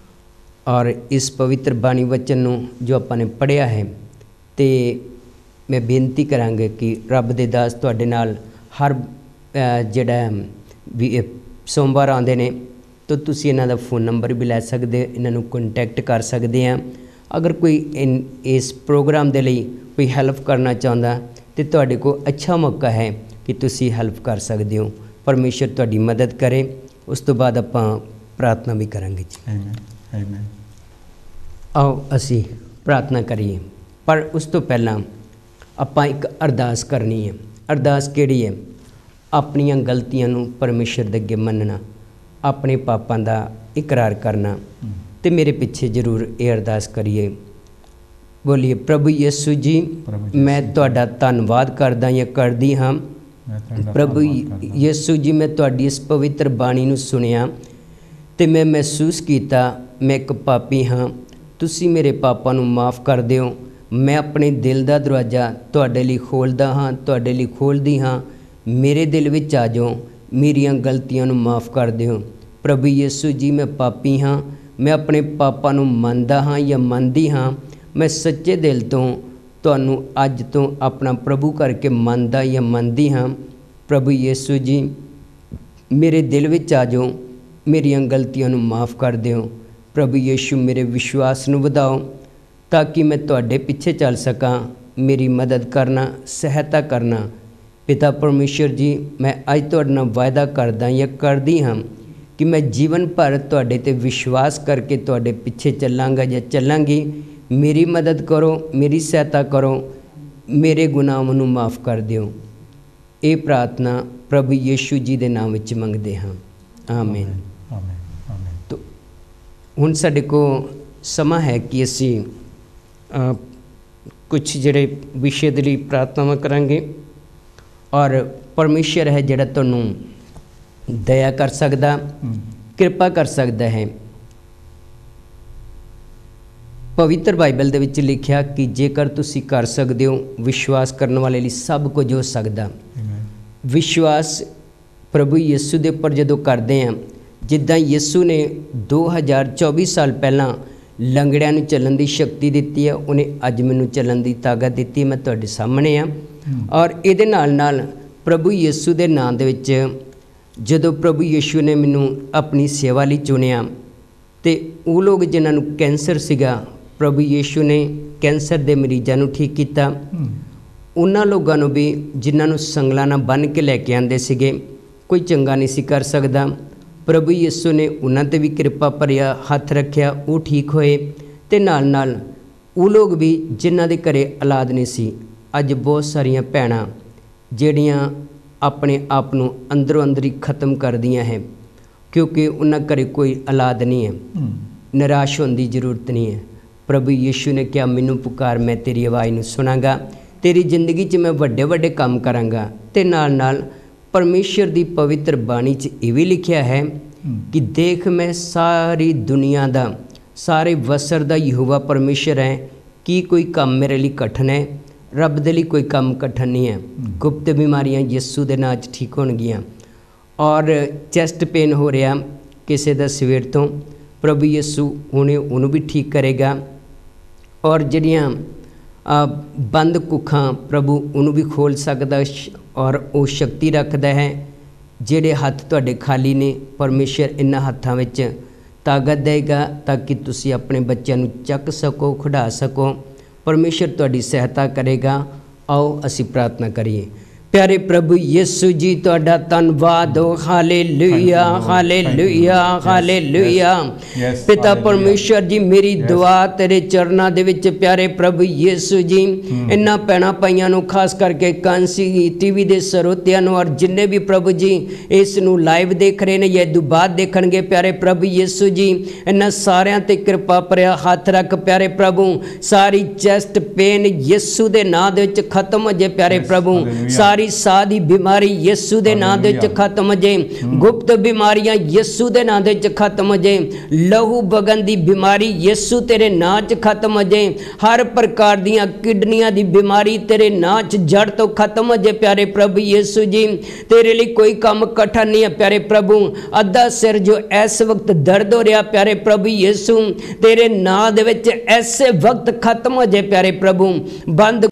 ਔਰ ਇਸ ਪਵਿੱਤਰ ਬਾਣੀ ਵਚਨ ਨੂੰ ਜੋ ਆਪਾਂ ਨੇ ਪੜ੍ਹਿਆ ਹੈ, ਤੇ ਮੈਂ ਬੇਨਤੀ ਕਰਾਂਗਾ ਕਿ ਰੱਬ ਦੇ ਦਾਸ ਤੁਹਾਡੇ ਨਾਲ ਹਰ ਜਿਹੜਾ ਵੀ ਸੋਮਵਾਰ ਆਉਂਦੇ ਨੇ, ਤਾਂ ਤੁਸੀਂ ਇਹਨਾਂ ਦਾ ਫ਼ੋਨ ਨੰਬਰ ਵੀ ਲੈ ਸਕਦੇ, ਇਹਨਾਂ ਨੂੰ ਕੰਟੈਕਟ ਕਰ ਸਕਦੇ ਆ। ਅਗਰ ਕੋਈ ਇਨ ਇਸ ਪ੍ਰੋਗਰਾਮ ਦੇ ਲਈ ਕੋਈ ਹੈਲਪ ਕਰਨਾ ਚਾਹੁੰਦਾ, ਤੇ ਤੁਹਾਡੇ ਕੋਲ ਅੱਛਾ ਮੌਕਾ ਹੈ ਕਿ ਤੁਸੀਂ ਹੈਲਪ ਕਰ ਸਕਦੇ ਹੋ। ਪਰਮੇਸ਼ਰ ਤੁਹਾਡੀ ਮਦਦ ਕਰੇ। ਉਸ ਤੋਂ ਬਾਅਦ ਆਪਾਂ ਪ੍ਰਾਰਥਨਾ ਵੀ ਕਰਾਂਗੇ ਜੀ। ਆਮੀਨ। ਆਓ ਅਸੀਂ ਪ੍ਰਾਰਥਨਾ ਕਰੀਏ, ਪਰ ਉਸ ਤੋਂ ਪਹਿਲਾਂ ਆਪਾਂ ਇੱਕ ਅਰਦਾਸ ਕਰਨੀ ਹੈ। ਅਰਦਾਸ ਕਿਹੜੀ ਹੈ? ਆਪਣੀਆਂ ਗਲਤੀਆਂ ਨੂੰ ਪਰਮੇਸ਼ਰ ਦੇ ਅੱਗੇ ਮੰਨਣਾ, ਆਪਣੇ ਪਾਪਾਂ ਦਾ ਇਕਰਾਰ ਕਰਨਾ। ਤੇ ਮੇਰੇ ਪਿੱਛੇ ਜ਼ਰੂਰ ਇਹ ਅਰਦਾਸ ਕਰੀਏ, ਬੋਲੀਏ, ਪ੍ਰਭੂ ਯਿਸੂ ਜੀ, ਮੈਂ ਤੁਹਾਡਾ ਧੰਨਵਾਦ ਕਰਦਾ ਜਾਂ ਕਰਦੀ ਹਾਂ। ਪ੍ਰਭੂ ਯਿਸੂ ਜੀ, ਮੈਂ ਤੁਹਾਡੀ ਇਸ ਪਵਿੱਤਰ ਬਾਣੀ ਨੂੰ ਸੁਣਿਆ ਤੇ ਮੈਂ ਮਹਿਸੂਸ ਕੀਤਾ ਮੈਂ ਇੱਕ ਪਾਪੀ ਹਾਂ, ਤੁਸੀਂ ਮੇਰੇ ਪਾਪਾਂ ਨੂੰ ਮਾफ़ ਕਰ ਦਿਓ। ਮੈਂ ਆਪਣੇ ਦਿਲ ਦਾ ਦਰਵਾਜ਼ਾ ਤੁਹਾਡੇ ਲਈ ਖੋਲ੍ਹਦਾ ਹਾਂ, ਤੁਹਾਡੇ ਲਈ ਖੋਲ੍ਹਦੀ ਹਾਂ। ਮੇਰੇ ਦਿਲ ਵਿੱਚ ਆ ਜਾਓ, ਮੇਰੀਆਂ ਗਲਤੀਆਂ ਨੂੰ ਮਾफ़ ਕਰ ਦਿਓ। ਪ੍ਰਭੂ ਯਿਸੂ ਜੀ, ਮੈਂ ਪਾਪੀ ਹਾਂ, ਮੈਂ ਆਪਣੇ ਪਾਪਾਂ ਨੂੰ ਮੰਨਦਾ ਹਾਂ ਜਾਂ ਮੰਨਦੀ ਹਾਂ। ਮੈਂ ਸੱਚੇ ਦਿਲ ਤੋਂ ਤੁਹਾਨੂੰ ਅੱਜ ਤੋਂ ਆਪਣਾ ਪ੍ਰਭੂ ਕਰਕੇ ਮੰਨਦਾ ਜਾਂ ਮੰਨਦੀ ਹਾਂ। ਪ੍ਰਭੂ ਯਿਸੂ ਜੀ, ਮੇਰੇ ਦਿਲ ਵਿੱਚ ਆ ਜਾਓ, ਮੇਰੀਆਂ ਗਲਤੀਆਂ ਨੂੰ ਮਾफ़ ਕਰ ਦਿਓ। ਪ੍ਰਭੂ ਯਿਸੂ, ਮੇਰੇ ਵਿਸ਼ਵਾਸ ਨੂੰ ਵਧਾਓ ਤਾਂ ਕਿ ਮੈਂ ਤੁਹਾਡੇ ਪਿੱਛੇ ਚੱਲ ਸਕਾਂ। ਮੇਰੀ ਮਦਦ ਕਰਨਾ, ਸਹਾਇਤਾ ਕਰਨਾ। ਪਿਤਾ ਪਰਮੇਸ਼ਰ ਜੀ, ਮੈਂ ਅੱਜ ਤੁਹਾਡੇ ਨਾਲ ਵਾਅਦਾ ਕਰਦਾ ਜਾਂ ਕਰਦੀ ਹਾਂ ਕਿ ਮੈਂ ਜੀਵਨ ਭਰ ਤੁਹਾਡੇ 'ਤੇ ਵਿਸ਼ਵਾਸ ਕਰਕੇ ਤੁਹਾਡੇ ਪਿੱਛੇ ਚੱਲਾਂਗਾ ਜਾਂ ਚੱਲਾਂਗੀ। ਮੇਰੀ ਮਦਦ ਕਰੋ, ਮੇਰੀ ਸਹਾਇਤਾ ਕਰੋ, ਮੇਰੇ ਗੁਨਾਹਾਂ ਨੂੰ ਮਾफ़ ਕਰ ਦਿਓ। ਇਹ ਪ੍ਰਾਰਥਨਾ ਪ੍ਰਭੂ ਯਿਸੂ ਜੀ ਦੇ ਨਾਮ ਵਿੱਚ ਮੰਗਦੇ ਹਾਂ, ਆਮੀਨ। ਆਮੀਨ ਆਮੀਨ। ਤੋ ਹੁਣ ਸਾਡੇ ਕੋਲ ਸਮਾਂ ਹੈ ਕਿ ਅਸੀਂ ਕੁਛ ਜਿਹੜੇ ਵਿਸ਼ੇ ਦੇ ਲਈ ਪ੍ਰਾਰਥਨਾਵਾਂ ਕਰਾਂਗੇ, ਔਰ ਪਰਮੇਸ਼ਰ ਹੈ ਜਿਹੜਾ ਤੁਹਾਨੂੰ ਦਇਆ ਕਰ ਸਕਦਾ, ਕਿਰਪਾ ਕਰ ਸਕਦਾ ਹੈ। ਪਵਿੱਤਰ ਬਾਈਬਲ ਦੇ ਵਿੱਚ ਲਿਖਿਆ ਕਿ ਜੇਕਰ ਤੁਸੀਂ ਕਰ ਸਕਦੇ ਹੋ, ਵਿਸ਼ਵਾਸ ਕਰਨ ਵਾਲੇ ਲਈ ਸਭ ਕੁਝ ਹੋ ਸਕਦਾ। ਵਿਸ਼ਵਾਸ ਪ੍ਰਭੂ ਯਿਸੂ ਦੇ ਉੱਪਰ ਜਦੋਂ ਕਰਦੇ ਹਾਂ, ਜਿੱਦਾਂ ਯਿਸੂ ਨੇ ਦੋ ਹਜ਼ਾਰ ਚੌਬੀ ਸਾਲ ਪਹਿਲਾਂ ਲੰਗੜਿਆਂ ਨੂੰ ਚੱਲਣ ਦੀ ਸ਼ਕਤੀ ਦਿੱਤੀ ਹੈ, ਉਹਨੇ ਅੱਜ ਮੈਨੂੰ ਚੱਲਣ ਦੀ ਤਾਕਤ ਦਿੱਤੀ। ਮੈਂ ਤੁਹਾਡੇ ਸਾਹਮਣੇ ਹਾਂ। ਔਰ ਇਹਦੇ ਨਾਲ ਨਾਲ ਪ੍ਰਭੂ ਯਿਸੂ ਦੇ ਨਾਂ ਦੇ ਵਿੱਚ ਜਦੋਂ ਪ੍ਰਭੂ ਯਿਸੂ ਨੇ ਮੈਨੂੰ ਆਪਣੀ ਸੇਵਾ ਲਈ ਚੁਣਿਆ, ਤੇ ਉਹ ਲੋਕ ਜਿਨ੍ਹਾਂ ਨੂੰ ਕੈਂਸਰ ਸੀਗਾ, ਪ੍ਰਭੂ ਯਿਸੂ ਨੇ ਕੈਂਸਰ ਦੇ ਮਰੀਜ਼ਾਂ ਨੂੰ ਠੀਕ ਕੀਤਾ। ਉਹਨਾਂ ਲੋਕਾਂ ਨੂੰ ਵੀ ਜਿਨ੍ਹਾਂ ਨੂੰ ਸੰਗਲਾਂ ਨਾਲ ਬੰਨ੍ਹ ਕੇ ਲੈ ਕੇ ਆਉਂਦੇ ਸੀਗੇ, ਕੋਈ ਚੰਗਾ ਨਹੀਂ ਸੀ ਕਰ ਸਕਦਾ, ਪ੍ਰਭੂ ਯਿਸੂ ਨੇ ਉਹਨਾਂ 'ਤੇ ਵੀ ਕਿਰਪਾ ਭਰਿਆ ਹੱਥ ਰੱਖਿਆ, ਉਹ ਠੀਕ ਹੋਏ। ਤੇ ਨਾਲ ਨਾਲ ਉਹ ਲੋਕ ਵੀ ਜਿਨ੍ਹਾਂ ਦੇ ਘਰੇ ਔਲਾਦ ਨਹੀਂ ਸੀ, ਅੱਜ ਬਹੁਤ ਸਾਰੀਆਂ ਭੈਣਾਂ ਜਿਹੜੀਆਂ ਆਪਣੇ ਆਪ ਨੂੰ ਅੰਦਰੋਂ ਅੰਦਰ ਹੀ ਖਤਮ ਕਰਦੀਆਂ ਹੈ, ਕਿਉਂਕਿ ਉਹਨਾਂ ਘਰੇ ਕੋਈ ਔਲਾਦ ਨਹੀਂ ਹੈ। ਨਿਰਾਸ਼ ਹੋਣ ਦੀ ਜ਼ਰੂਰਤ ਨਹੀਂ ਹੈ। ਪ੍ਰਭੂ ਯੀਸ਼ੂ ਨੇ ਕਿਹਾ, ਮੈਨੂੰ ਪੁਕਾਰ, ਮੈਂ ਤੇਰੀ ਆਵਾਜ਼ ਨੂੰ ਸੁਣਾਂਗਾ, ਤੇਰੀ ਜ਼ਿੰਦਗੀ 'ਚ ਮੈਂ ਵੱਡੇ ਵੱਡੇ ਕੰਮ ਕਰਾਂਗਾ। ਅਤੇ ਨਾਲ ਨਾਲ ਪਰਮੇਸ਼ਰ ਦੀ ਪਵਿੱਤਰ ਬਾਣੀ 'ਚ ਇਹ ਵੀ ਲਿਖਿਆ ਹੈ ਕਿ ਦੇਖ, ਮੈਂ ਸਾਰੀ ਦੁਨੀਆ ਦਾ, ਸਾਰੇ ਵਸਰ ਦਾ ਯਹੋਵਾ ਪਰਮੇਸ਼ਰ ਹੈ, ਕੀ ਕੋਈ ਕੰਮ ਮੇਰੇ ਲਈ ਕਠਨ ਹੈ? ਰੱਬ ਦੇ ਲਈ ਕੋਈ ਕੰਮ ਕਠਨ ਨਹੀਂ ਹੈ। ਗੁਪਤ ਬਿਮਾਰੀਆਂ ਯਿਸੂ ਦੇ ਨਾਂ 'ਚ ਠੀਕ ਹੋਣਗੀਆਂ। ਔਰ ਚੈਸਟ ਪੇਨ ਹੋ ਰਿਹਾ ਕਿਸੇ ਦਾ ਸਵੇਰ ਤੋਂ, ਪ੍ਰਭੂ ਯਿਸੂ ਹੁਣੇ ਉਹਨੂੰ ਵੀ ਠੀਕ ਕਰੇਗਾ। ਔਰ ਜਿਹੜੀਆਂ ਬੰਦ ਕੁੱਖਾਂ, ਪ੍ਰਭੂ ਉਹਨੂੰ ਵੀ ਖੋਲ੍ਹ ਸਕਦਾ, ਔਰ ਉਹ ਸ਼ਕਤੀ ਰੱਖਦਾ ਹੈ। ਜਿਹੜੇ ਹੱਥ ਤੁਹਾਡੇ ਖਾਲੀ ਨੇ, ਪਰਮੇਸ਼ਰ ਇਹਨਾਂ ਹੱਥਾਂ ਵਿੱਚ ਤਾਕਤ ਦੇਗਾ ਤਾਂ ਕਿ ਤੁਸੀਂ ਆਪਣੇ ਬੱਚਿਆਂ ਨੂੰ ਚੱਕ ਸਕੋ, ਖਿਡਾ ਸਕੋ। ਪਰਮੇਸ਼ਰ ਤੁਹਾਡੀ ਸਹਾਇਤਾ ਕਰੇਗਾ। ਆਓ ਅਸੀਂ ਪ੍ਰਾਰਥਨਾ ਕਰੀਏ। ਪਿਆਰੇ ਪ੍ਰਭੂ ਯਿਸੂ ਜੀ, ਤੁਹਾਡਾ ਧੰਨਵਾਦ ਹੋ। Hallelujah, hallelujah, hallelujah. ਪਿਤਾ ਪਰਮੇਸ਼ਰ ਜੀ, ਮੇਰੀ ਦੁਆ ਤੇਰੇ ਚਰਨਾਂ ਦੇ ਵਿੱਚ ਪਿਆਰੇ ਪ੍ਰਭੂ ਯਿਸੂ ਜੀ, ਇਹਨਾਂ ਭੈਣਾਂ ਭਾਈਆਂ ਨੂੰ, ਖਾਸ ਕਰਕੇ ਕਾਂਸੀ ਟੀਵੀ ਦੇ ਸਰੋਤਿਆਂ ਨੂੰ, ਔਰ ਜਿੰਨੇ ਵੀ ਪ੍ਰਭੂ ਜੀ ਇਸ ਨੂੰ ਲਾਈਵ ਦੇਖ ਰਹੇ ਨੇ ਜਾਂ ਇਹ ਤੋਂ ਬਾਅਦ ਦੇਖਣਗੇ, ਪਿਆਰੇ ਪ੍ਰਭੂ ਯਿਸੂ ਜੀ, ਇਹਨਾਂ ਸਾਰਿਆਂ ਤੇ ਕਿਰਪਾ ਭਰਿਆ ਹੱਥ ਰੱਖ ਪਿਆਰੇ ਪ੍ਰਭੂ। ਸਾਰੀ ਚੈਸਟ ਪੇਨ ਯਿਸੂ ਦੇ ਨਾਂ ਦੇ ਵਿੱਚ ਖਤਮ ਹੋ ਜੇ ਪਿਆਰੇ ਪ੍ਰਭੂ। ਸਾਰੀ ਸਾਹ ਦੀ ਬਿਮਾਰੀ ਯਿਸੂ ਦੇ ਨਾਂ ਦੇ ਵਿੱਚ ਖਤਮ ਹੋ ਜੇ। ਗੁਪਤ ਬਿਮਾਰੀਆਂ ਯਿਸੂ ਦੇ ਨਾਂ ਦੇ ਵਿੱਚ ਖਤਮ ਹੋ ਜੇ। ਲਹੂ ਬਗਨ ਦੀ ਬਿਮਾਰੀ ਯਿਸੂ ਤੇਰੇ ਨਾਂ 'ਚ ਖਤਮ ਹੋ ਜੇ। ਹਰ ਪ੍ਰਕਾਰ ਦੀਆਂ ਕਿਡਨੀਆਂ ਦੀ ਬਿਮਾਰੀ ਤੇਰੇ ਨਾਂ 'ਚ ਜੜ ਤੋਂ ਖਤਮ ਹੋ ਜੇ ਪਿਆਰੇ ਪ੍ਰਭੂ ਯਿਸੂ ਜੀ। ਤੇਰੇ ਲਈ ਕੋਈ ਕੰਮ ਕਠਨ ਨਹੀਂ ਹੈ ਪਿਆਰੇ ਪ੍ਰਭੂ। ਅੱਧਾ ਸਿਰ ਜੋ ਇਸ ਵਕਤ ਦਰਦ ਹੋ ਰਿਹਾ ਪਿਆਰੇ ਪ੍ਰਭੂ ਯਿਸੂ, ਤੇਰੇ ਨਾਂ ਦੇ ਵਿੱਚ ਐਸੇ ਵਕਤ ਖਤਮ ਹੋ ਜੇ ਪਿਆਰੇ ਪ੍ਰਭੂ। ਬੰਦ